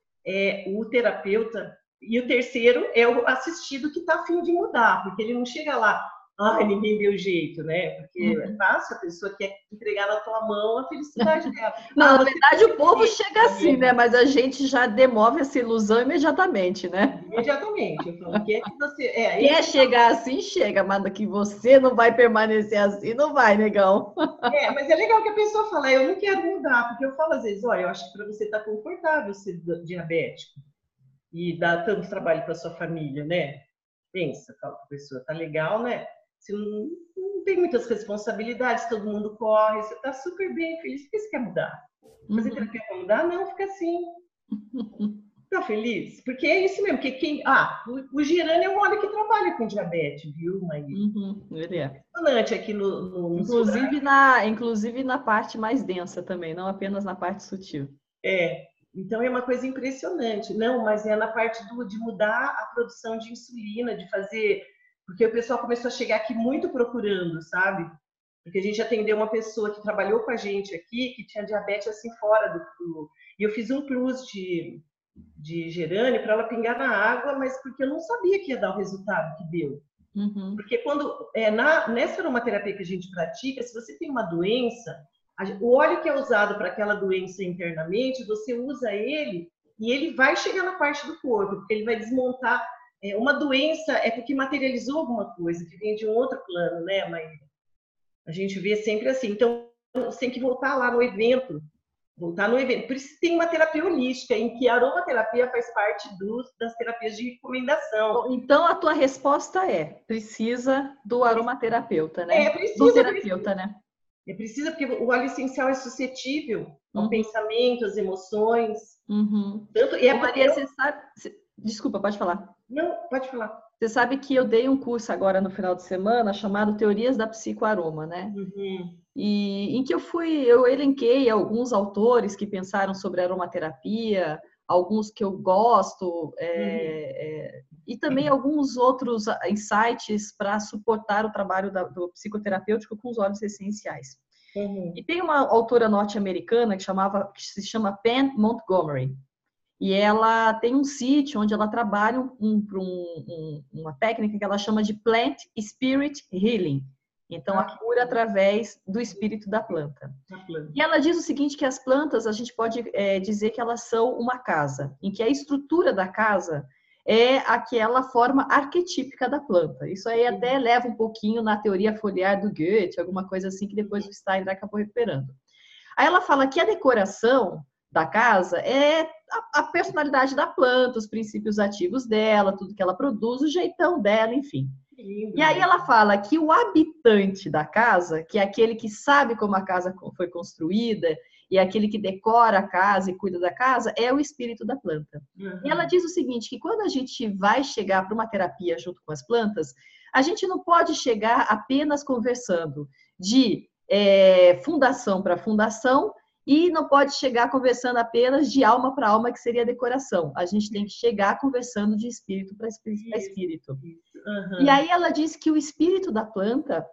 é, o terapeuta... E o terceiro é o assistido que está a fim de mudar, porque ele não chega lá, ai, ninguém deu jeito, né? Porque uhum. é fácil, a pessoa quer entregar na tua mão a felicidade dela. Não, ah, na verdade o povo chega assim, né? Mas a gente já demove essa ilusão imediatamente, né? Imediatamente. Eu falo, quer que você... É, quer chegar assim, chega, mas que você não vai permanecer assim, não vai, negão. É, mas é legal que a pessoa fala, eu não quero mudar, porque eu falo às vezes, olha, eu acho que para você estar tá confortável ser diabético e dar tanto trabalho para sua família, né? Pensa, fala para a pessoa, tá legal, né? Você não, não tem muitas responsabilidades, todo mundo corre, você tá super bem, feliz, por que você quer mudar? Fazer uhum. terapia para mudar? Não, fica assim. Tá feliz? Porque é isso mesmo, que quem... Ah, o, o gerânio é um óleo que trabalha com diabetes, viu, Maíra? Uhum, ele é. Impressionante aqui no... no, no inclusive, na, inclusive na parte mais densa também, não apenas na parte sutil. É, então é uma coisa impressionante. Não, mas é na parte do, de mudar a produção de insulina, de fazer... Porque o pessoal começou a chegar aqui muito procurando, sabe? Porque a gente atendeu uma pessoa que trabalhou com a gente aqui, que tinha diabetes assim fora do... do... E eu fiz um plus de... de gerânio para ela pingar na água, mas porque eu não sabia que ia dar o resultado que deu. Uhum. Porque quando é, na, nessa aromaterapia que a gente pratica, se você tem uma doença, a, o óleo que é usado para aquela doença internamente, você usa ele e ele vai chegar na parte do corpo, porque ele vai desmontar. É, uma doença é porque materializou alguma coisa que vem de um outro plano, né, Maíra? A gente vê sempre assim. Então, você tem que voltar lá no evento. Voltar no evento. Por isso tem uma terapia holística, em que a aromaterapia faz parte dos, das terapias de recomendação. Então, a tua resposta é, precisa do aromaterapeuta, né? É, precisa. Do terapeuta, precisa. né? É precisa, porque o óleo essencial é suscetível ao uhum. pensamento, às emoções. Uhum. Tanto, e é Ô, Maria, eu... você sabe... Desculpa, pode falar. Não, pode falar. Você sabe que eu dei um curso agora no final de semana chamado Teorias da Psicoaroma, né? Uhum. E em que eu fui, eu elenquei alguns autores que pensaram sobre aromaterapia, alguns que eu gosto, é, uhum. é, e também alguns outros insights para suportar o trabalho da, do psicoterapêutico com os óleos essenciais. Uhum. E tem uma autora norte-americana que, chamava, que se chama Pen Montgomery. E ela tem um sítio onde ela trabalha um, um, um, uma técnica que ela chama de Plant Spirit Healing. Então, a cura através do espírito da planta. E ela diz o seguinte, que as plantas, a gente pode é, dizer que elas são uma casa, em que a estrutura da casa é aquela forma arquetípica da planta. Isso aí até leva um pouquinho na teoria foliar do Goethe, alguma coisa assim, que depois o Steiner acabou recuperando. Aí ela fala que a decoração da casa é a, a personalidade da planta, os princípios ativos dela, tudo que ela produz, o jeitão dela, enfim. E aí ela fala que o habitante da casa, que é aquele que sabe como a casa foi construída, e é aquele que decora a casa e cuida da casa, é o espírito da planta. Uhum. E ela diz o seguinte, que quando a gente vai chegar para uma terapia junto com as plantas, a gente não pode chegar apenas conversando de é, fundação para fundação, e não pode chegar conversando apenas de alma para alma, que seria decoração. A gente tem que chegar conversando de espírito para espírito. Uhum. E aí ela diz que o espírito da planta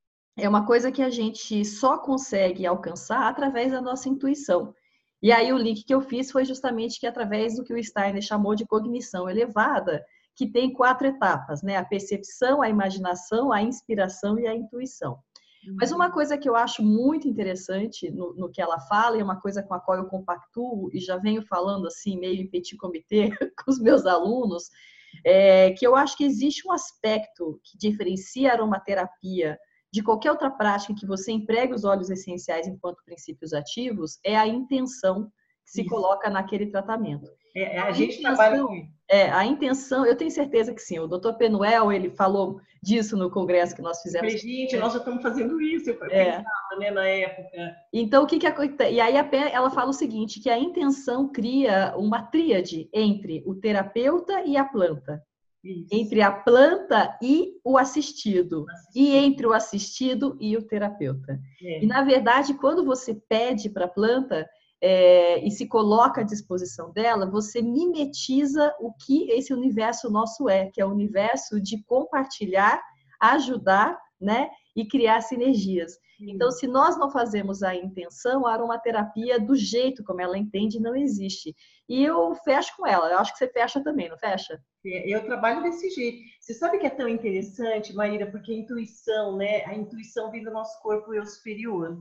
é uma coisa que a gente só consegue alcançar através da nossa intuição. E aí o link que eu fiz foi justamente que através do que o Steiner chamou de cognição elevada, que tem quatro etapas, né? A percepção, a imaginação, a inspiração e a intuição. Mas uma coisa que eu acho muito interessante no, no que ela fala, e é uma coisa com a qual eu compactuo e já venho falando assim, meio em petit comité com os meus alunos, é que eu acho que existe um aspecto que diferencia a aromaterapia de qualquer outra prática que você empregue os óleos essenciais enquanto princípios ativos, é a intenção que se Isso. coloca naquele tratamento. É, a, a gente intenção, trabalha com É, a intenção, eu tenho certeza que sim. O doutor Penuel, ele falou disso no congresso que nós fizemos. Falei, gente, nós já estamos fazendo isso, eu é. pensava, né, na época. Então, o que que acontece? E aí ela fala o seguinte, que a intenção cria uma tríade entre o terapeuta e a planta. Isso. Entre a planta e o assistido, assistido, e entre o assistido e o terapeuta. É. E, na verdade, quando você pede para a planta é, e se coloca à disposição dela, você mimetiza o que esse universo nosso é, que é o universo de compartilhar, ajudar, né, e criar sinergias. Então, se nós não fazemos a intenção, a aromaterapia, do jeito como ela entende, não existe. E eu fecho com ela. Eu acho que você fecha também, não fecha? Eu trabalho desse jeito. Você sabe que é tão interessante, Maíra, porque a intuição, né? A intuição vem do nosso corpo eu superior.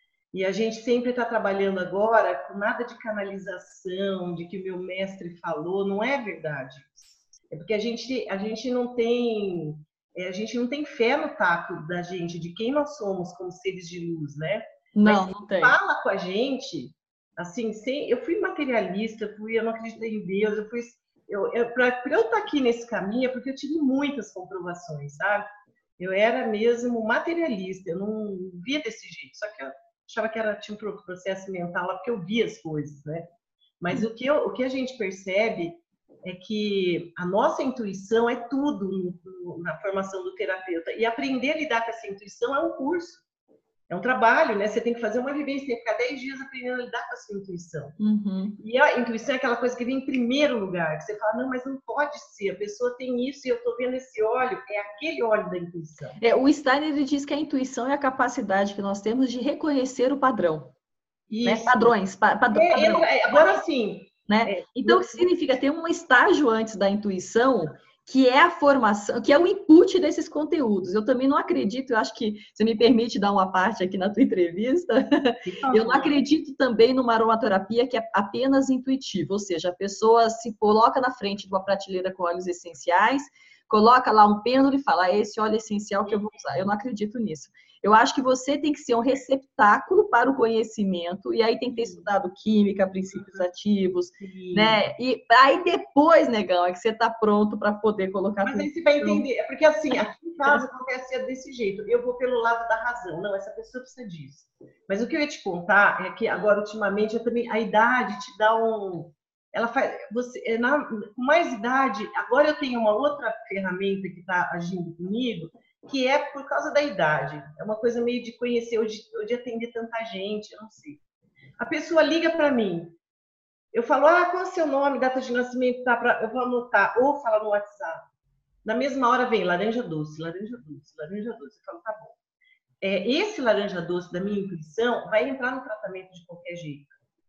E a gente sempre está trabalhando agora com nada de canalização, de que o meu mestre falou. Não é verdade. É porque a gente, a gente não tem... A gente não tem fé no tato da gente, de quem nós somos como seres de luz, né? Não, Mas não tem. Fala com a gente, assim, sem, eu fui materialista, fui, eu não acreditei em Deus, eu fui... Eu, eu, para eu estar aqui nesse caminho é porque eu tive muitas comprovações, sabe? Eu era mesmo materialista, eu não via desse jeito, só que eu achava que era, tinha um processo mental lá, porque eu via as coisas, né? Mas o que, eu, o que a gente percebe é que a nossa intuição é tudo no, no, na formação do terapeuta. E aprender a lidar com essa intuição é um curso, é um trabalho, né? Você tem que fazer uma vivência, tem que ficar dez dias aprendendo a lidar com a sua intuição. Uhum. E a intuição é aquela coisa que vem em primeiro lugar, que você fala, não, mas não pode ser, a pessoa tem isso e eu estou vendo esse óleo, é aquele óleo da intuição. É, o Steiner ele diz que a intuição é a capacidade que nós temos de reconhecer o padrão. Né? Padrões. Pa, padrão, é, padrão. É, agora sim. Né? É, então, o que significa ter um estágio antes da intuição, que é a formação, que é o input desses conteúdos. Eu também não acredito, eu acho que você me permite dar uma parte aqui na tua entrevista, eu não acredito também numa aromaterapia que é apenas intuitiva, ou seja, a pessoa se coloca na frente de uma prateleira com óleos essenciais, coloca lá um pêndulo e fala, é esse óleo essencial que eu vou usar. Eu não acredito nisso. Eu acho que você tem que ser um receptáculo para o conhecimento, e aí tem que ter estudado química, princípios ativos, Sim. né? E aí depois, negão, é que você está pronto para poder colocar Mas tudo. Mas aí você vai entender, é porque assim, aqui em casa acontece desse jeito, eu vou pelo lado da razão, não, essa pessoa precisa disso. Mas o que eu ia te contar é que agora, ultimamente, eu também, a idade te dá um... Ela faz, você, na, com mais idade, agora eu tenho uma outra ferramenta que está agindo comigo, que é por causa da idade. É uma coisa meio de conhecer, ou de, ou de atender tanta gente, eu não sei. A pessoa liga para mim, eu falo, ah, qual é o seu nome, data de nascimento, tá pra, eu vou anotar, ou fala no WhatsApp. Na mesma hora vem laranja doce, laranja doce, laranja doce. Eu falo, tá bom. É, esse laranja doce da minha intuição vai entrar no tratamento de qualquer jeito.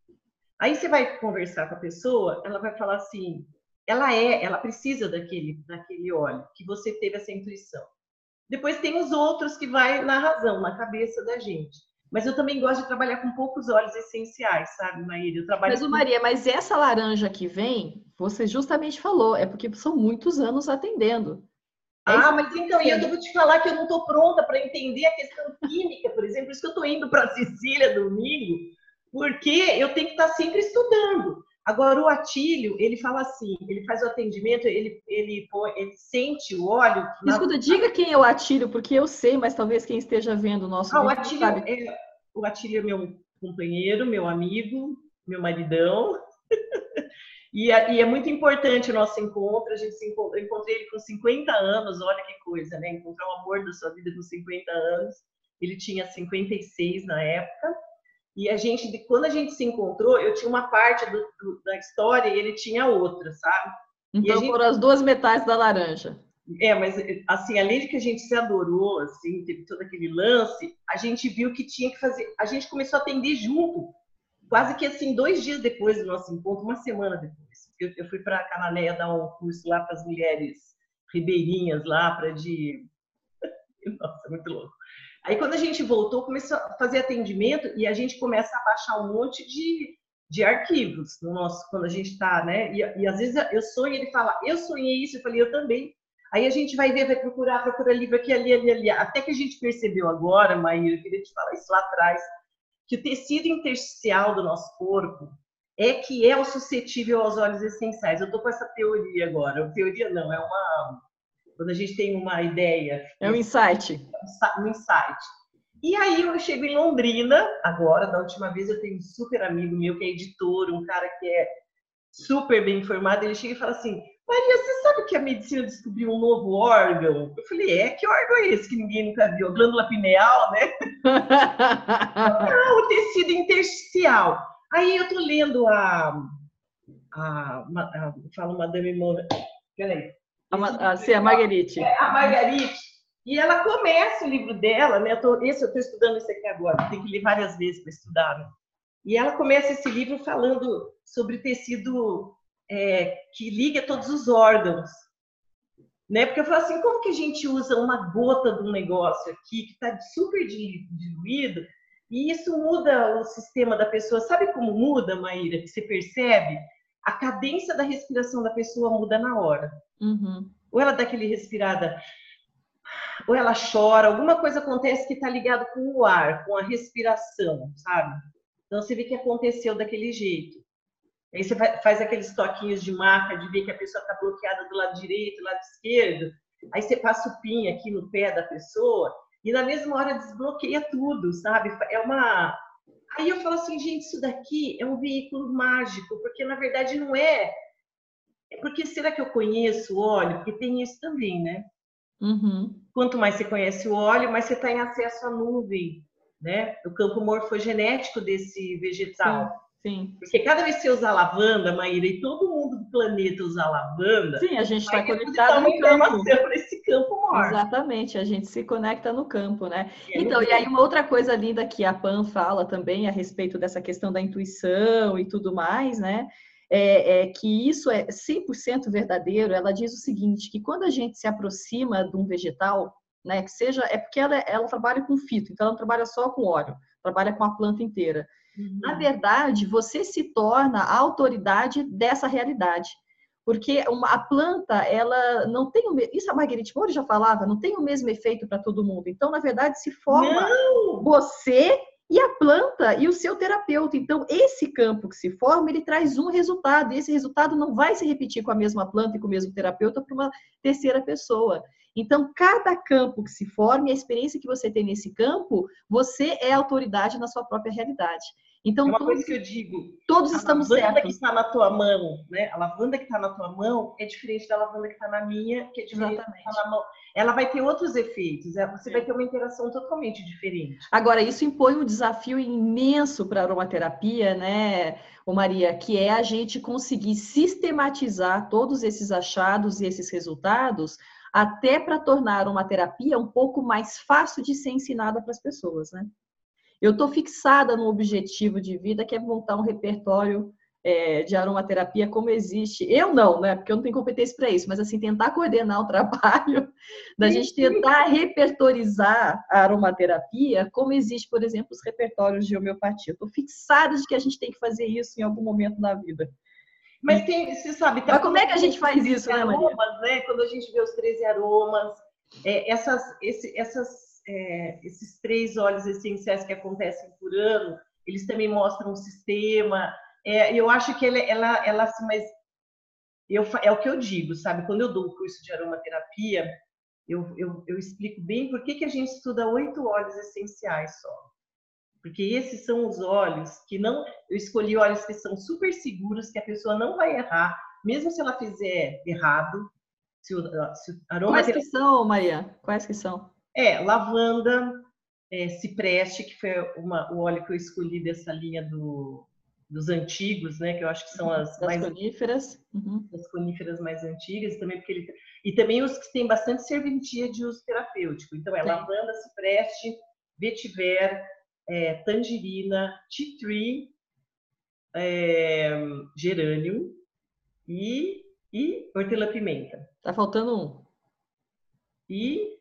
Aí você vai conversar com a pessoa, ela vai falar assim, ela é, ela precisa daquele, daquele óleo, que você teve essa intuição. Depois tem os outros que vai na razão, na cabeça da gente. Mas eu também gosto de trabalhar com poucos óleos essenciais, sabe, Maíra? Eu trabalho mas, com... Maria, mas essa laranja que vem, você justamente falou, é porque são muitos anos atendendo. É ah, mas então, e eu vou te falar que eu não estou pronta para entender a questão química, por exemplo, por isso que eu estou indo para Sicília domingo, porque eu tenho que estar sempre estudando. Agora, o Atílio, ele fala assim, ele faz o atendimento, ele, ele, ele sente o óleo... Na... Escuta, diga quem é o Atílio, porque eu sei, mas talvez quem esteja vendo o nosso ah, vídeo o Atílio não sabe. É, o Atílio é meu companheiro, meu amigo, meu maridão. E é, e é muito importante o nosso encontro. A gente se encontrou, eu encontrei ele com cinquenta anos, olha que coisa, né? Encontrar o amor da sua vida com cinquenta anos. Ele tinha cinquenta e seis na época. E a gente, quando a gente se encontrou, eu tinha uma parte do, do, da história e ele tinha outra, sabe? Então e a gente, foram as duas metades da laranja. É, mas assim, além de que a gente se adorou, assim, teve todo aquele lance, a gente viu que tinha que fazer. A gente começou a atender junto, quase que assim, dois dias depois do nosso encontro, uma semana depois. Eu, eu fui para Cananéia dar um curso lá para as mulheres ribeirinhas lá, para de. Nossa, muito louco. Aí, quando a gente voltou, começou a fazer atendimento e a gente começa a baixar um monte de, de arquivos no nosso, quando a gente está, né? E, e às vezes eu sonho, ele fala, eu sonhei isso, eu falei, eu também. Aí a gente vai ver, vai procurar, procura livro aqui, ali, ali, ali. Até que a gente percebeu agora, Maíra, eu queria te falar isso lá atrás, que o tecido intersticial do nosso corpo é que é o suscetível aos óleos essenciais. Eu estou com essa teoria agora. Teoria não, é uma... Quando a gente tem uma ideia... É um insight. Um insight. E aí eu chego em Londrina, agora, da última vez, eu tenho um super amigo meu que é editor, um cara que é super bem informado, ele chega e fala assim, Maria, você sabe que a medicina descobriu um novo órgão? Eu falei, é? Que órgão é esse que ninguém nunca viu? A glândula pineal, né? Ah, o tecido intersticial. Aí eu tô lendo a... a, a, a falo Madame Mona... Peraí. A, a, sim, a Marguerite. É, a Marguerite. E ela começa o livro dela, né? Eu tô, esse eu estou estudando esse aqui agora, tem que ler várias vezes para estudar, né? E ela começa esse livro falando sobre tecido é, que liga todos os órgãos. Né? Porque eu falo assim, como que a gente usa uma gota de um negócio aqui que está super diluído e isso muda o sistema da pessoa? Sabe como muda, Maíra, que você percebe? A cadência da respiração da pessoa muda na hora. Uhum. Ou ela dá aquele respirada, ou ela chora, alguma coisa acontece que está ligado com o ar, com a respiração, sabe? Então você vê que aconteceu daquele jeito. Aí você faz aqueles toquinhos de marca, de ver que a pessoa está bloqueada do lado direito, do lado esquerdo. Aí você passa o pin aqui no pé da pessoa e na mesma hora desbloqueia tudo, sabe? É uma... Aí eu falo assim, gente, isso daqui é um veículo mágico, porque na verdade não é... É porque será que eu conheço o óleo? Porque tem isso também, né? Uhum. Quanto mais você conhece o óleo, mais você está em acesso à nuvem, né? O campo morfogenético desse vegetal. Sim. Sim. Porque cada vez que você usar lavanda, Maíra, e todo mundo do planeta usa lavanda, sim, a gente está uma conectado no campo. para esse campo morto. Exatamente, a gente se conecta no campo, né? É, então, e aí uma outra coisa linda que a Pam fala também a respeito dessa questão da intuição e tudo mais, né? É, é que isso é cem por cento verdadeiro. Ela diz o seguinte, que quando a gente se aproxima de um vegetal, né, que seja, é porque ela, ela trabalha com fito, então ela não trabalha só com óleo, trabalha com a planta inteira. Uhum. Na verdade, você se torna a autoridade dessa realidade. Porque uma, a planta, ela não tem o mesmo... Isso a Marguerite Moura já falava, não tem o mesmo efeito para todo mundo. Então, na verdade, se forma não. Você e a planta e o seu terapeuta. Então, esse campo que se forma, ele traz um resultado. E esse resultado não vai se repetir com a mesma planta e com o mesmo terapeuta para uma terceira pessoa. Então, cada campo que se forma e a experiência que você tem nesse campo, você é autoridade na sua própria realidade. Então, é uma todos, coisa que eu digo, todos estamos certos. A lavanda que está na tua mão, né? A lavanda que está na tua mão é diferente da lavanda que está na minha, que é diferente Exatamente. Da que está na mão. Ela vai ter outros efeitos, você vai ter uma interação totalmente diferente. Agora, isso impõe um desafio imenso para a aromaterapia, né, ô Maria, que é a gente conseguir sistematizar todos esses achados e esses resultados até para tornar uma terapia um pouco mais fácil de ser ensinada para as pessoas, né? Eu estou fixada no objetivo de vida, que é montar um repertório é, de aromaterapia como existe. Eu não, né? Porque eu não tenho competência para isso, mas assim, tentar coordenar o trabalho, da gente tentar repertorizar a aromaterapia como existe, por exemplo, os repertórios de homeopatia. Estou fixada de que a gente tem que fazer isso em algum momento da vida. Mas tem, você sabe... Mas como é que a gente faz isso, né, Maria? Aromas, né? Quando a gente vê os treze aromas, é, essas, esse, essas É, esses três óleos essenciais que acontecem por ano, eles também mostram um sistema. É, eu acho que ela, ela, ela assim, mas eu, é o que eu digo, sabe? Quando eu dou o curso de aromaterapia, eu, eu, eu explico bem por que, que a gente estuda oito óleos essenciais só. Porque esses são os óleos que não... Eu escolhi óleos que são super seguros, que a pessoa não vai errar, mesmo se ela fizer errado. Se o, se o Quais que aromaterapia... são, Maria? Quais que são? É, lavanda, é, cipreste, que foi uma, o óleo que eu escolhi dessa linha do, dos antigos, né? Que eu acho que são as Das mais... coníferas. Uhum. das coníferas mais antigas, também porque ele... E também os que têm bastante serventia de uso terapêutico. Então, é Sim. lavanda, cipreste, vetiver, é, tangerina, tea tree, é, gerânio e, e hortelã-pimenta. Tá faltando um. E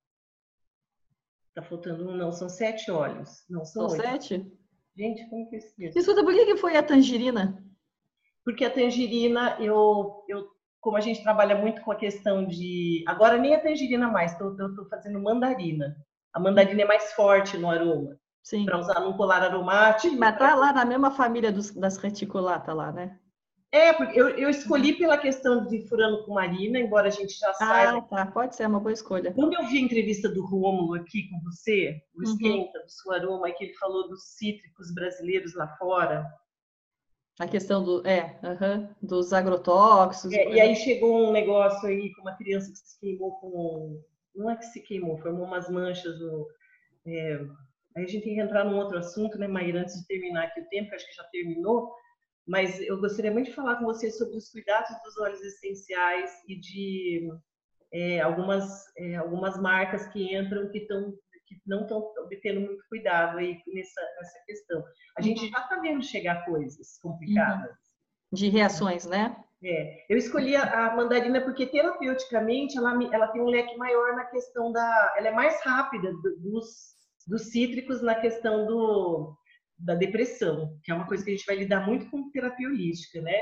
tá faltando um, não, são sete óleos, não são São oito. sete? Gente, como que eu esqueço? Escuta, por que que foi a tangerina? Porque a tangerina, eu, eu, como a gente trabalha muito com a questão de... Agora nem a tangerina mais, estou fazendo mandarina. A mandarina é mais forte no aroma, para Sim. usar num colar aromático. Sim, mas pra... tá lá na mesma família dos, das reticulatas lá, né? É, porque eu, eu escolhi pela questão de furano com marina, embora a gente já Ah, saiba. tá. Pode ser uma boa escolha. Quando eu vi a entrevista do Rômulo aqui com você, o Uhum. Esquenta, do seu aroma, que ele falou dos cítricos brasileiros lá fora. A questão do, é, uhum, dos agrotóxicos e É, e coisa. aí chegou um negócio aí com uma criança que se queimou com... Não é que se queimou, formou umas manchas no... É, aí a gente tem que entrar num outro assunto, né, Maíra, antes de terminar aqui o tempo, que acho que já terminou, mas eu gostaria muito de falar com você sobre os cuidados dos óleos essenciais e de é, algumas, é, algumas marcas que entram que, tão, que não estão obtendo muito cuidado aí nessa, nessa questão. A gente Uhum. já está vendo chegar coisas Uhum. complicadas. De reações, né? É, eu escolhi a, a mandarina porque terapeuticamente ela, ela tem um leque maior na questão da... Ela é mais rápida do, dos, dos cítricos na questão do, da depressão, que é uma coisa que a gente vai lidar muito com terapia holística, né?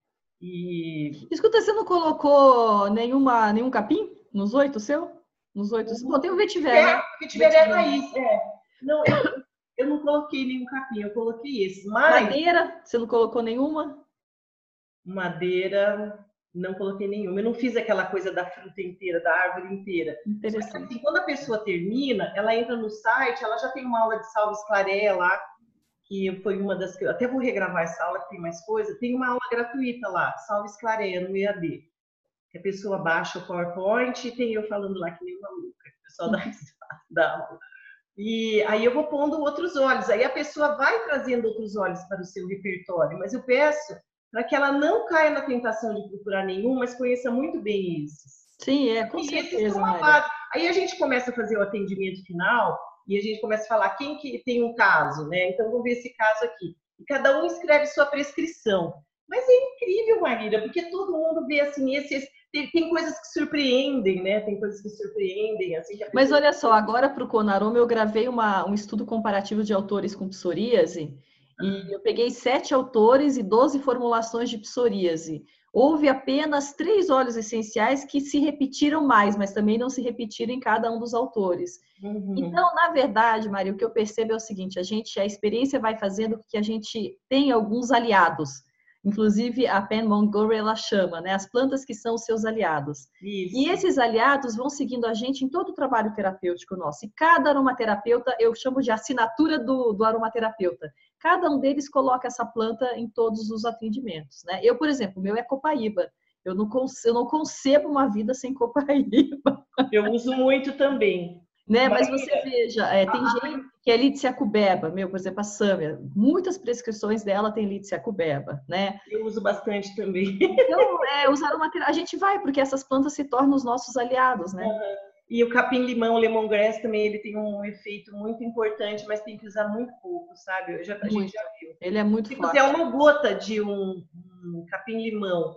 E... Escuta, você não colocou nenhuma, nenhum capim nos oito seu? Nos oito? Bom, tem o vetiver, né? Se tiver é Vetiver. raiz, é. Não, eu, eu não coloquei nenhum capim, eu coloquei esses, mas Madeira, você não colocou nenhuma? madeira, não coloquei nenhuma. Eu não fiz aquela coisa da fruta inteira, da árvore inteira. Só que, assim, Interessante. quando a pessoa termina, ela entra no site, ela já tem uma aula de salves clareia lá, que foi uma das que eu até vou regravar essa aula, que tem mais coisa. Tem uma aula gratuita lá, salves clareia no E A D. Que a pessoa baixa o PowerPoint e tem eu falando lá que nem uma louca, o pessoal dá, dá aula. E aí eu vou pondo outros olhos. Aí a pessoa vai trazendo outros olhos para o seu repertório, mas eu peço para que ela não caia na tentação de procurar nenhum, mas conheça muito bem esses. Sim, é, com E esses certeza, são a Maria. base. Aí a gente começa a fazer o atendimento final e a gente começa a falar quem que tem um caso, né? Então vamos ver esse caso aqui. E cada um escreve sua prescrição. Mas é incrível, Marília, porque todo mundo vê assim, esses tem, tem coisas que surpreendem, né? Tem coisas que surpreendem, assim que a pessoa... Mas olha só, agora para o Conaroma eu gravei uma, um estudo comparativo de autores com psoríase e eu peguei sete autores e doze formulações de psoríase. Houve apenas três óleos essenciais que se repetiram mais, mas também não se repetiram em cada um dos autores. Uhum. Então, na verdade, Maria, o que eu percebo é o seguinte: a gente, a experiência vai fazendo com que a gente tenha alguns aliados. Inclusive, a Pen Montgomery ela chama, né? As plantas que são os seus aliados. Isso. E esses aliados vão seguindo a gente em todo o trabalho terapêutico nosso. E cada aromaterapeuta, eu chamo de assinatura do, do aromaterapeuta. Cada um deles coloca essa planta em todos os atendimentos, né? Eu, por exemplo, o meu é copaíba. Eu não, eu não concebo uma vida sem copaíba. Eu uso muito também. Né? Mas você veja, é, tem gente que é Lícia cubeba, meu, por exemplo, a Sâmia, muitas prescrições dela tem Lícia cubeba, né? Eu uso bastante também. Então, é, usar uma a gente vai, porque essas plantas se tornam os nossos aliados, né? Uhum. E o capim-limão, o lemongrass também, ele tem um efeito muito importante, mas tem que usar muito pouco, sabe? Eu já, a gente já viu. Ele é muito Se forte. fizer uma gota de um, um capim-limão,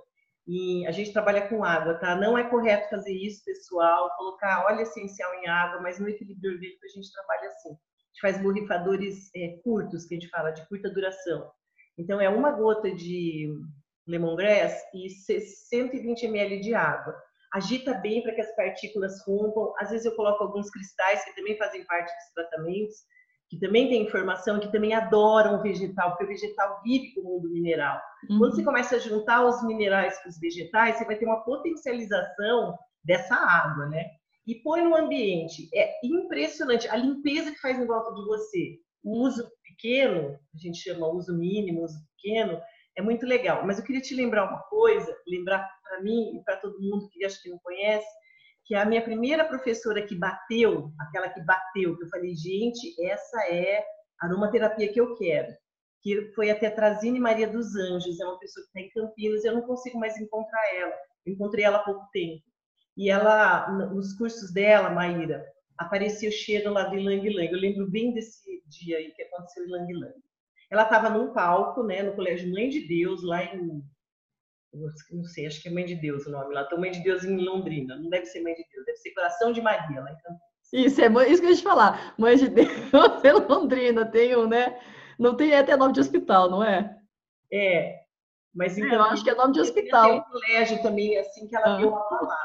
e a gente trabalha com água, tá? Não é correto fazer isso, pessoal, colocar óleo essencial em água, mas no equilíbrio orgânico a gente trabalha assim. A gente faz borrifadores é, curtos, que a gente fala, de curta duração. Então, é uma gota de lemongrass e cento e vinte mililitros de água. Agita bem para que as partículas rompam. Às vezes eu coloco alguns cristais que também fazem parte dos tratamentos, que também tem informação, que também adoram o vegetal, porque o vegetal vive com o mundo mineral. Uhum. Quando você começa a juntar os minerais com os vegetais, você vai ter uma potencialização dessa água, né? E põe no ambiente. É impressionante a limpeza que faz em volta de você. O uso pequeno, a gente chama uso mínimo, uso pequeno, é muito legal. Mas eu queria te lembrar uma coisa, lembrar para mim e para todo mundo que acho que não conhece, que a minha primeira professora que bateu, aquela que bateu, que eu falei, gente, essa é a aromaterapia que eu quero, que foi a Tetrazine Maria dos Anjos, é uma pessoa que está em Campinas, eu não consigo mais encontrar ela, eu encontrei ela há pouco tempo. E ela, nos cursos dela, Maíra, aparecia o cheiro lá de Ylang Ylang. Eu lembro bem desse dia aí que aconteceu em Ylang Ylang. Ela estava num palco, né, no Colégio Mãe de Deus, lá em... não sei, acho que é Mãe de Deus o nome lá. Tem Mãe de Deus em Londrina. Não deve ser Mãe de Deus, deve ser Coração de Maria lá em Campinas. Isso, é isso que eu ia te falar. Mãe de Deus em Londrina. Tem um, né? Não tem até nome de hospital, não é? É. Mas então, é, eu acho que é nome de hospital. Tem um colégio também, assim, que ela ah. deu aula lá.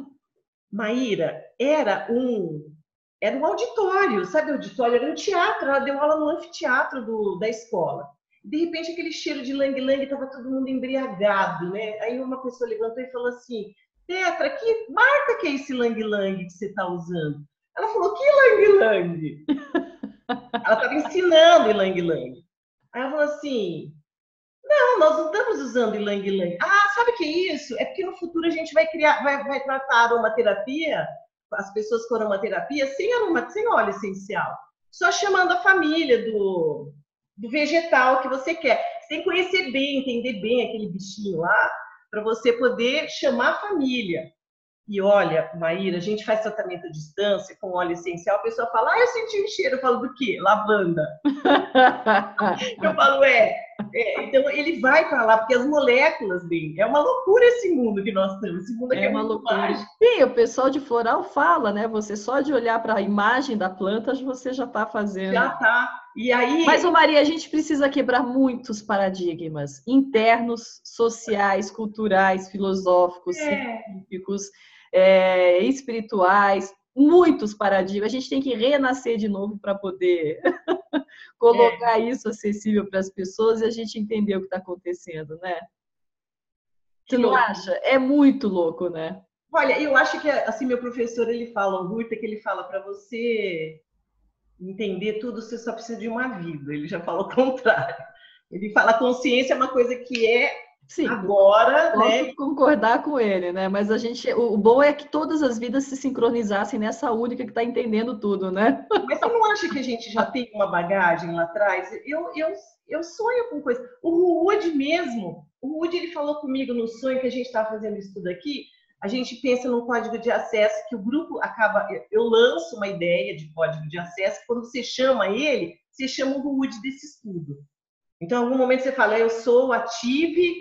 Maíra, era um, era um auditório, sabe o auditório? Era um teatro, ela deu aula no anfiteatro do, da escola. De repente, aquele cheiro de Ylang Ylang, estava todo mundo embriagado, né? Aí uma pessoa levantou e falou assim, Tetra, que marca que é esse Ylang Ylang que você está usando? Ela falou, que Ylang Ylang? Ela estava ensinando Ylang Ylang. Aí ela falou assim... Não, nós não estamos usando Ylang Ylang. Ah, sabe o que é isso? É porque no futuro a gente vai criar, vai, vai tratar aromaterapia, as pessoas com aromaterapia, sem, aroma, sem óleo essencial. Só chamando a família do, do vegetal que você quer. Você tem que conhecer bem, entender bem aquele bichinho lá, para você poder chamar a família. E olha, Maíra, a gente faz tratamento à distância com óleo essencial, a pessoa fala, ah, eu senti um cheiro. Eu falo, do quê? Lavanda. Eu falo, é, é. Então ele vai para lá, porque as moléculas dele, é uma loucura esse mundo que nós temos. Esse mundo aqui é, é uma loucura. Sim, o pessoal de floral fala, né? Você só de olhar para a imagem da planta, você já está fazendo. Já está. E aí... Mas, ô Maria, a gente precisa quebrar muitos paradigmas internos, sociais, culturais, filosóficos, é. científicos, É, espirituais, muitos paradigmas. A gente tem que renascer de novo para poder colocar é. isso acessível para as pessoas e a gente entender o que está acontecendo, né? Você que não louco. Acha? É muito louco, né? Olha, eu acho que assim meu professor ele fala, o Rurta, que ele fala para você entender tudo, você só precisa de uma vida. Ele já fala o contrário. Ele fala consciência é uma coisa que é Sim, agora, posso né? concordar com ele, né? Mas a gente, o bom é que todas as vidas se sincronizassem nessa única que está entendendo tudo, né? Mas você não acha que a gente já tem uma bagagem lá atrás? Eu, eu, eu sonho com coisa. O Ruud mesmo, o Ruud ele falou comigo no sonho que a gente estava fazendo isso tudo aqui. A gente pensa num código de acesso que o grupo acaba. Eu lanço uma ideia de código de acesso. Quando você chama ele, você chama o Ruud desse estudo. Então, em algum momento você fala, eu sou ative.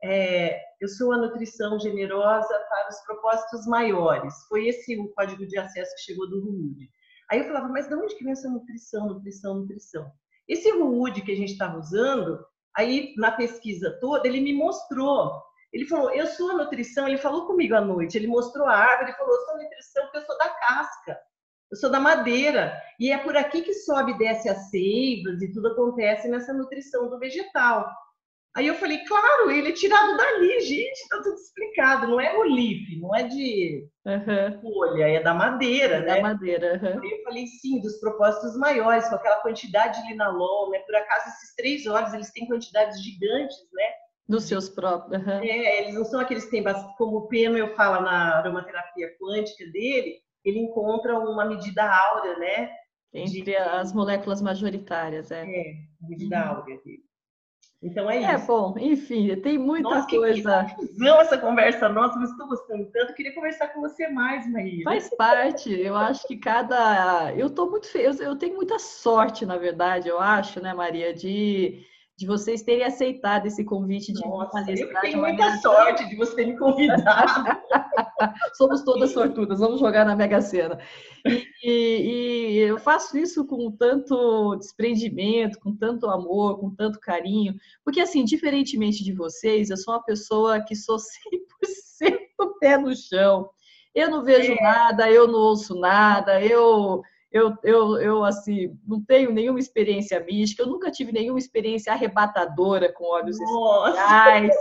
É, eu sou a nutrição generosa para os propósitos maiores. Foi esse o código de acesso que chegou do Ruud. Aí eu falava, mas de onde que vem essa nutrição, nutrição, nutrição? Esse Ruud que a gente estava usando, aí na pesquisa toda, ele me mostrou. Ele falou, eu sou a nutrição, ele falou comigo à noite, ele mostrou a árvore, ele falou, eu sou a nutrição porque eu sou da casca, eu sou da madeira. E é por aqui que sobe e desce as seivas e tudo acontece nessa nutrição do vegetal. Aí eu falei, claro, ele é tirado dali, gente, tá tudo explicado. Não é o leaf, não é de uhum. folha, é da madeira, é né? Da madeira, uhum. Aí eu falei, sim, dos propósitos maiores, com aquela quantidade de linalol, né? Por acaso, esses três óleos, eles têm quantidades gigantes, né? Dos seus próprios. Uhum. É, eles não são aqueles que têm, como o Peno, eu falo na aromaterapia quântica dele, ele encontra uma medida áurea, né? Entre de... as moléculas majoritárias, é. É, medida uhum. áurea dele. Então é isso. É bom, enfim, tem muita nossa, coisa. Que confusão essa conversa nossa, mas estou gostando tanto. Eu queria conversar com você mais, Maíra. Faz parte. Eu acho que cada. Eu estou muito feliz. Eu tenho muita sorte, na verdade, eu acho, né, Maria, de, de vocês terem aceitado esse convite de nossa, palestrar. Eu tenho muita sorte de você ter me convidado. Somos todas sortudas, vamos jogar na Mega Sena. E, e, e eu faço isso com tanto desprendimento, com tanto amor, com tanto carinho, porque assim, diferentemente de vocês, eu sou uma pessoa que sou cem por cento pé no chão. Eu não vejo é. nada, eu não ouço nada, eu, Eu, eu, eu, assim, não tenho nenhuma experiência mística, eu nunca tive nenhuma experiência arrebatadora com óleos Nossa! essenciais.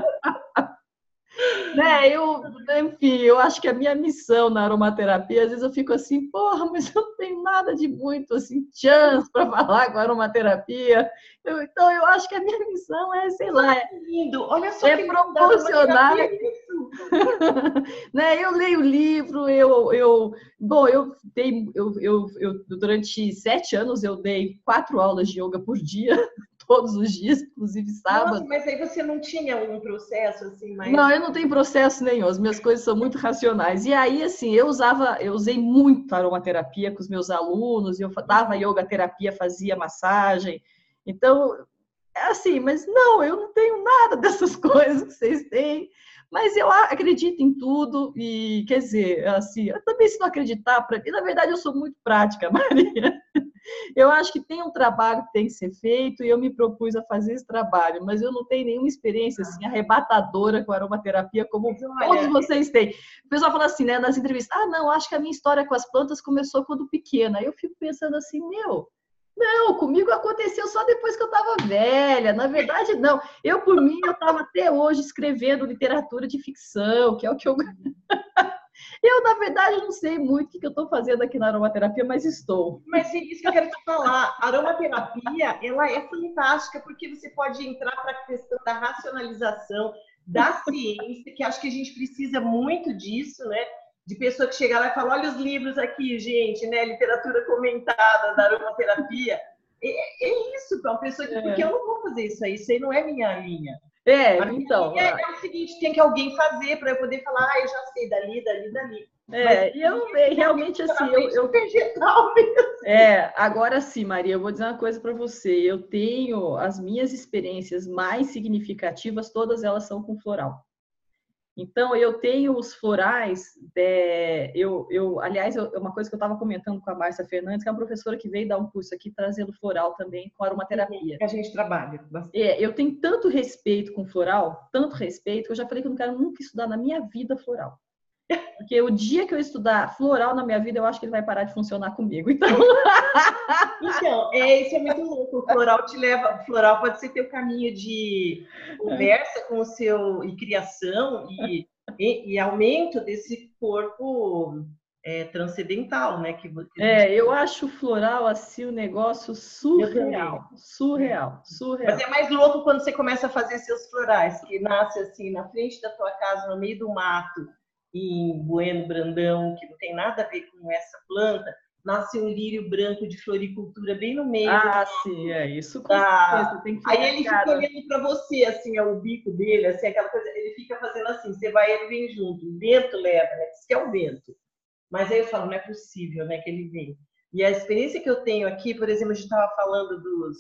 Né, eu, enfim, eu acho que a minha missão na aromaterapia, às vezes eu fico assim, porra, mas eu não tenho nada de muito, assim, chance para falar com a aromaterapia. Eu, então, eu acho que a minha missão é, sei lá, é, Lindo! Olha só é que proporcionar, isso! né? Eu leio livro, eu, eu bom, eu dei, eu, eu, eu, durante sete anos eu dei quatro aulas de yoga por dia, todos os dias, inclusive Nossa, sábado. mas aí você não tinha um processo assim mais. Não, eu não tenho processo nenhum, as minhas coisas são muito racionais. E aí, assim, eu usava, eu usei muito aromaterapia com os meus alunos, eu dava yoga terapia, fazia massagem. Então, é assim, mas não, eu não tenho nada dessas coisas que vocês têm. Mas eu acredito em tudo e, quer dizer, assim, eu também se não acreditar, para mim, na verdade, eu sou muito prática, Maria. Eu acho que tem um trabalho que tem que ser feito e eu me propus a fazer esse trabalho, mas eu não tenho nenhuma experiência assim arrebatadora com aromaterapia como Mas todos olha, vocês têm. O pessoal fala assim, né, nas entrevistas, ah, não, acho que a minha história com as plantas começou quando pequena. Eu fico pensando assim, meu, não, comigo aconteceu só depois que eu estava velha. Na verdade, não. Eu, por mim, eu estava até hoje escrevendo literatura de ficção, que é o que eu eu, na verdade, não sei muito o que eu estou fazendo aqui na aromaterapia, mas estou. mas é isso que eu quero te falar. A aromaterapia, ela é fantástica porque você pode entrar para a questão da racionalização, da ciência, que acho que a gente precisa muito disso, né? De pessoa que chega lá e fala, olha os livros aqui, gente, né? Literatura comentada da aromaterapia. É, é isso, para uma pessoa que... Porque eu não vou fazer isso aí, isso aí não é minha linha. É, A minha então, linha é o seguinte, tem que alguém fazer para eu poder falar, ah, eu já sei, dali, dali, dali. Mas é, e eu realmente assim, eu, eu vegetal mesmo. é, agora sim, Maria, eu vou dizer uma coisa para você. Eu tenho as minhas experiências mais significativas, todas elas são com floral. Então, eu tenho os florais, é, eu, eu, aliás, eu, uma coisa que eu estava comentando com a Márcia Fernandes, que é uma professora que veio dar um curso aqui trazendo floral também com aromaterapia. A gente trabalha bastante. É, eu tenho tanto respeito com floral, tanto respeito, que eu já falei que eu não quero nunca estudar na minha vida floral. Porque o dia que eu estudar floral na minha vida, eu acho que ele vai parar de funcionar comigo. Então, então é, isso é muito louco. O floral te leva. O floral pode ser teu caminho de conversa com o seu e criação e, e, e aumento desse corpo é, transcendental, né? Que, que gente... É, eu acho floral assim um negócio surreal, surreal, surreal. Mas é mais louco quando você começa a fazer seus florais, que nasce assim na frente da tua casa, no meio do mato, em Bueno Brandão, que não tem nada a ver com essa planta, nasce um lírio branco de floricultura bem no meio. Ah, do... sim, é isso. Com da... tem que Aí ele cara. fica olhando para você, assim, é o bico dele, assim, aquela coisa, ele fica fazendo assim, você vai, ele vem junto, o vento leva, né? Diz que é o vento. Mas aí eu falo, não é possível, né, que ele vem. E a experiência que eu tenho aqui, por exemplo, a gente estava falando dos,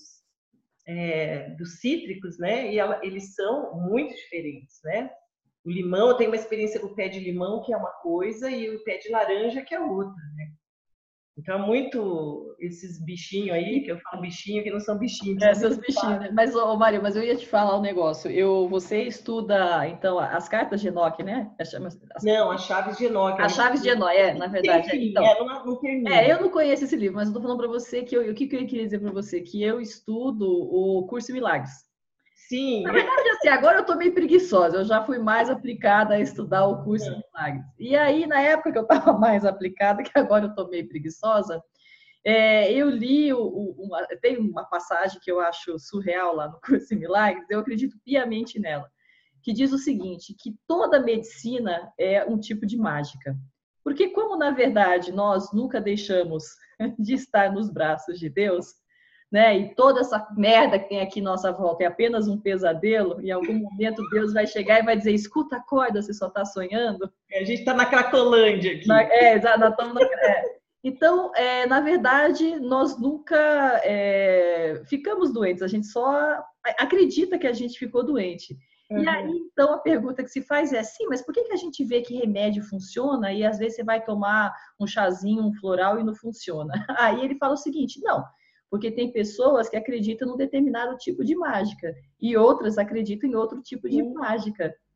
é, dos cítricos, né, e ela, eles são muito diferentes, né? O limão, eu tenho uma experiência com o pé de limão, que é uma coisa, e o pé de laranja, que é outra, né? Então, é muito esses bichinhos aí, que eu falo bichinho, que não são bichinhos. É, seus bichinhos, né? Mas, ô, Mário, mas eu ia te falar um negócio. Eu, você estuda, então, as cartas de Enoch, né? As, não, as chaves de Enoch. As chaves de Enoch, é, na verdade. Enfim, então, é, não, não termina. É, eu não conheço esse livro, mas eu tô falando para você que eu, o que, que eu queria dizer para você? Que eu estudo o curso Milagres. Sim. Na verdade, assim, agora eu tô meio preguiçosa, eu já fui mais aplicada a estudar o curso é. Milagres. E aí, na época que eu estava mais aplicada, que agora eu tô meio preguiçosa, é, eu li, o, o, uma, tem uma passagem que eu acho surreal lá no curso Milagres, eu acredito piamente nela, que diz o seguinte, que toda medicina é um tipo de mágica. Porque como, na verdade, nós nunca deixamos de estar nos braços de Deus, né? E toda essa merda que tem aqui à nossa volta é apenas um pesadelo, e em algum momento Deus vai chegar e vai dizer, escuta, acorda, você só está sonhando. A gente está na Cracolândia aqui. Na, é, exato, nós estamos na, é. Então, é, na verdade, nós nunca é, ficamos doentes, a gente só acredita que a gente ficou doente. Uhum. E aí, então, a pergunta que se faz é, sim, mas por que, que a gente vê que remédio funciona e às vezes você vai tomar um chazinho, um floral e não funciona? Aí ele fala o seguinte, não, porque tem pessoas que acreditam num determinado tipo de mágica e outras acreditam em outro tipo de uhum. mágica.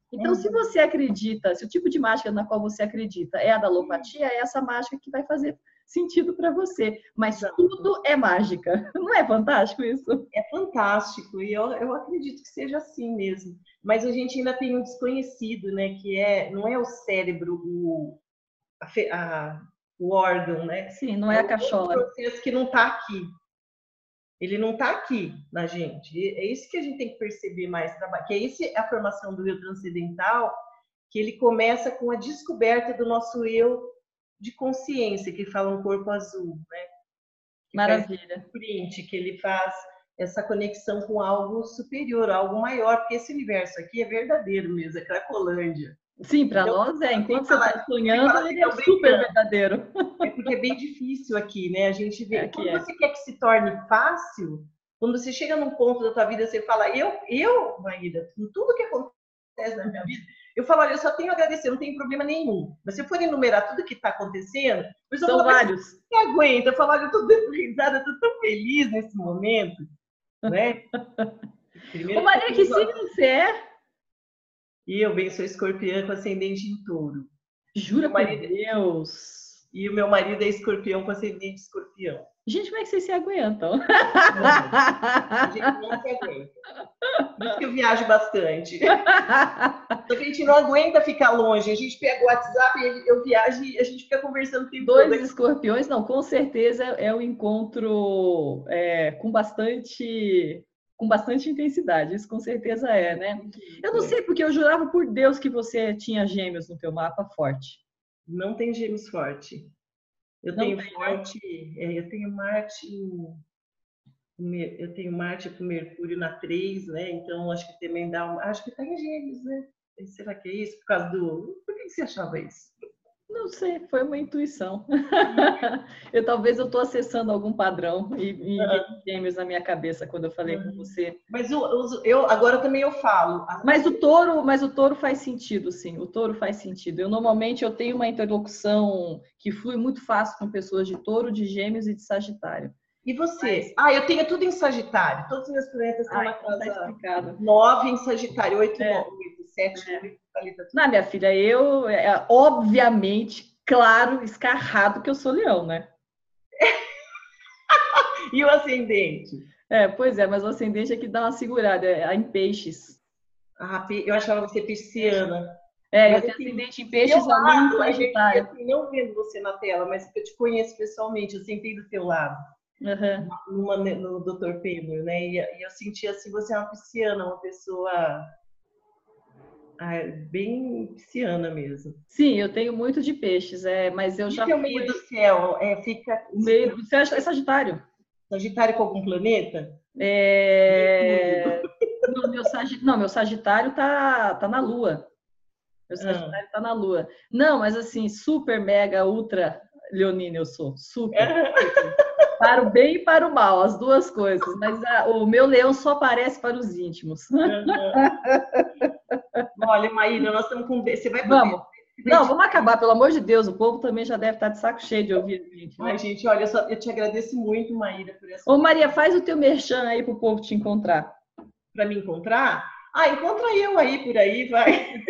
Então, se você acredita, se o tipo de mágica na qual você acredita é a da alopatia, é essa mágica que vai fazer sentido para você. Mas Exato. tudo é mágica. Não é fantástico isso? É fantástico, e eu, eu acredito que seja assim mesmo. Mas a gente ainda tem um desconhecido, né? Que é, não é o cérebro, o, a, a, o órgão, né? Sim, não é a um cachola. processo que não está aqui. Ele não está aqui na gente. É isso que a gente tem que perceber mais, que é esse a formação do eu transcendental, que ele começa com a descoberta do nosso eu de consciência, que fala um corpo azul, né? Que Maravilha. faz print, que ele faz essa conexão com algo superior, algo maior, porque esse universo aqui é verdadeiro mesmo, é Cracolândia. Sim, para então, nós é. Enquanto você está sonhando, assim, ele é super verdadeiro. É porque é bem difícil aqui, né? A gente vê. É, quando é. você quer que se torne fácil, quando você chega num ponto da tua vida, você fala, eu, eu, Maíra, com tudo que acontece na minha vida, eu falo, olha, eu só tenho a agradecer, não tem problema nenhum. Mas se eu for enumerar tudo que está acontecendo, eu são falo, vários. Você aguenta? Eu falo, olha, eu estou dando risada, eu estou tão feliz nesse momento, né? Ô, Maria, que signo você é? E eu bem sou escorpião com ascendente em touro. Jura por Deus? E o meu marido é escorpião com ascendente escorpião. Gente, como é que vocês se aguentam? Não, a gente não se aguenta. Por isso que eu viajo bastante. Só que a gente não aguenta ficar longe. A gente pega o WhatsApp, eu viajo e a gente fica conversando o tempo Dois todo. escorpiões, não, com certeza é um encontro é, com bastante... com bastante intensidade, isso com certeza é, né? Eu não sei, porque eu jurava por Deus que você tinha gêmeos no teu mapa forte. Não tem gêmeos forte. Eu não tenho tem, forte, né? é, eu tenho Marte, eu tenho Marte com Mercúrio na três, né? Então acho que também dá uma, acho que tá em gêmeos, né? Será que é isso? Por causa do... Por que você achava isso? Não sei, foi uma intuição. eu talvez eu estou acessando algum padrão e, e uhum. gêmeos na minha cabeça quando eu falei uhum. com você. Mas o, o, eu agora também eu falo. Mas o touro, mas o touro faz sentido, sim. O touro faz sentido. Eu normalmente eu tenho uma interlocução que flui muito fácil com pessoas de touro, de gêmeos e de sagitário. E você? Mas... Ah, eu tenho tudo em Sagitário. Todos os meus planetas estão na casa nove em Sagitário, oito, é. nove, sete, é. oito. Não, minha filha, eu, é, obviamente, claro, escarrado que eu sou leão, né? E o ascendente? É, pois é, mas o ascendente é que dá uma segurada, é em peixes. Ah, eu achava você pisciana. É, mas eu tenho ascendente em peixes, a lado, Sagitário. Assim, não vendo você na tela, mas eu te conheço pessoalmente, eu sentei do teu lado. Uhum. Numa, no doutor Pedro, né? E, e eu senti assim, você é uma pisciana, uma pessoa ah, bem pisciana mesmo. Sim, eu tenho muito de peixes, é, mas eu e já fui... o meio do céu é, fica... O meio do céu é Sagitário. Sagitário com algum planeta? É... Não, meu, sag... Não, meu Sagitário tá, tá na Lua. Meu Sagitário ah. tá na Lua. Não, mas assim, super, mega, ultra leonina eu sou. Super. Para o bem e para o mal, as duas coisas. Mas a, o meu leão só aparece para os íntimos. Olha, Maíra, nós estamos com... Você vai poder... Vamos. Não, vamos acabar, pelo amor de Deus. O povo também já deve estar de saco cheio de ouvir a gente. Né? Ai, gente, olha, eu, só, eu te agradeço muito, Maíra, por essa... Ô, Maria, faz o teu merchan aí para o povo te encontrar. Para me encontrar? Ah, encontra eu aí, por aí, vai.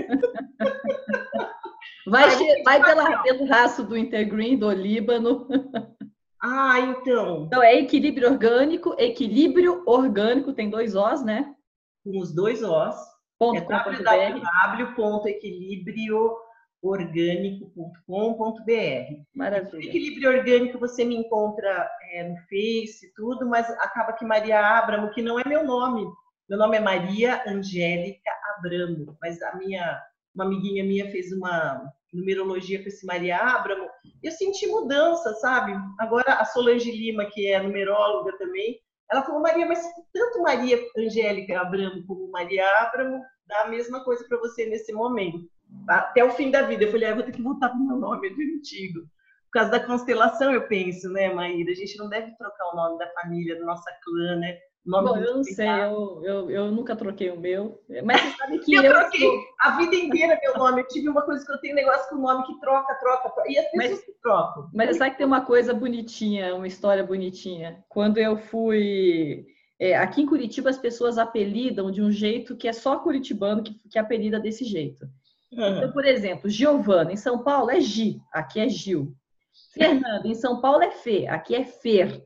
Vai, vai, vai pela, pelo rastro do Intergreen, do Líbano. Ah, então. Então, é equilíbrio orgânico, equilíbrio orgânico, tem dois Os, né? Com os dois Os. Ponto é w w w ponto equilíbrio orgânico ponto com ponto b r. Maravilha. Equilíbrio Orgânico você me encontra é, no Face e tudo, mas acaba que Maria Abramo, que não é meu nome. Meu nome é Maria Angélica Abramo, mas a minha, uma amiguinha minha fez uma numerologia com esse Maria Abramo. Eu senti mudança, sabe? Agora a Solange Lima, que é numeróloga também, ela falou, Maria, mas tanto Maria Angélica Abramo como Maria Abramo dá a mesma coisa para você nesse momento. Até o fim da vida. Eu falei, ah, eu vou ter que voltar para o meu nome, é de antigo. Por causa da constelação, eu penso, né, Maíra? A gente não deve trocar o nome da família, da nossa clã, né? Bom, eu não sei, eu, eu, eu nunca troquei o meu, mas você sabe que eu, eu troquei sou... a vida inteira meu nome. Eu tive uma coisa que eu tenho negócio com o nome que troca, troca, troca. E as pessoas mas, que trocam. Mas sabe que tem uma coisa bonitinha, uma história bonitinha. Quando eu fui É, aqui em Curitiba as pessoas apelidam de um jeito que é só curitibano que, que apelida desse jeito. Então, por exemplo, Giovana, em São Paulo é Gi, aqui é Gil. Fernanda, em São Paulo é Fê, aqui é Fer.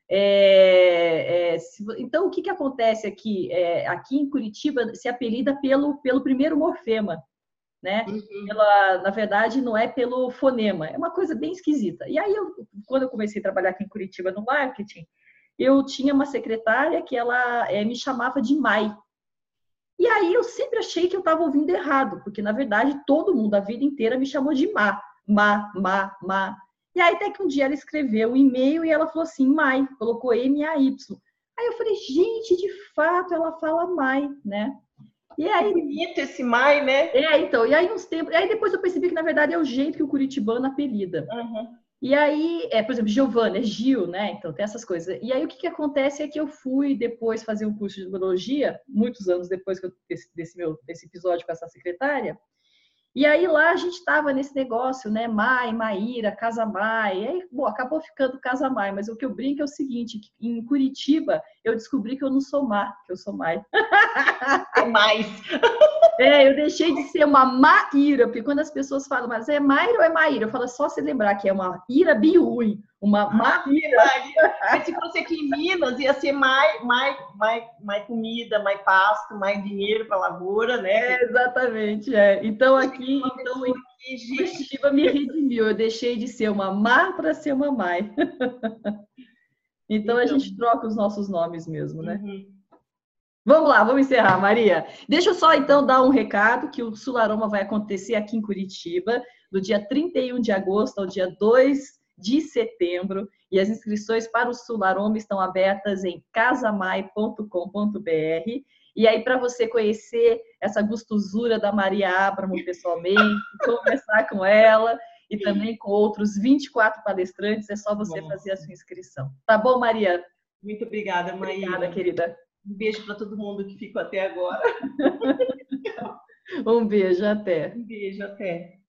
É, é, se, então, o que, que acontece aqui? É, aqui em Curitiba se apelida pelo, pelo primeiro morfema, né? Uhum. Pela, na verdade, não é pelo fonema, é uma coisa bem esquisita. E aí, eu, quando eu comecei a trabalhar aqui em Curitiba no marketing, eu tinha uma secretária que ela é, me chamava de Mai. E aí eu sempre achei que eu estava ouvindo errado, porque na verdade todo mundo a vida inteira me chamou de Ma, Ma, Ma, Ma. E aí até que um dia ela escreveu um e-mail e ela falou assim, Mai, colocou M A Y. Aí eu falei, gente, de fato ela fala Mai, né? E aí, que bonito esse Mai, né? É, então, e aí uns tempos, e aí depois eu percebi que na verdade é o jeito que o curitibano apelida. Uhum. E aí, é, por exemplo, Giovana é Gil, né? Então tem essas coisas. E aí o que, que acontece é que eu fui depois fazer um curso de numerologia, muitos anos depois que eu, desse, desse meu desse episódio com essa secretária. E aí lá a gente estava nesse negócio, né? Mai, Maíra, Casamai. E aí, bom, acabou ficando Casamai, mas o que eu brinco é o seguinte: que em Curitiba eu descobri que eu não sou Má, que eu sou Mai. É mais. É, eu deixei de ser uma Maíra, porque quando as pessoas falam, mas é Maíra ou é Maíra? Eu falo, é só se lembrar que é uma Ira Biui, uma Maíra. Mas se fosse aqui em Minas, ia ser mais, mais, mais, mais comida, mais pasto, mais dinheiro para a lavoura, né? É, exatamente, é. Então aqui, então, em Curitiba me redimiu, eu deixei de ser uma Má para ser uma Mai. Então, então a gente troca os nossos nomes mesmo, né? Uhum. Vamos lá, vamos encerrar, Maria. Deixa eu só, então, dar um recado que o Sularoma vai acontecer aqui em Curitiba, do dia trinta e um de agosto ao dia dois de setembro, e as inscrições para o Sularoma estão abertas em casamai ponto com ponto br. E aí, para você conhecer essa gostosura da Maria Abramo pessoalmente, conversar com ela e também com outros vinte e quatro palestrantes, é só você Nossa. fazer a sua inscrição. Tá bom, Maria? Muito obrigada, Maíra. Obrigada, querida. Um beijo para todo mundo que ficou até agora. Um beijo, até. Um beijo, até.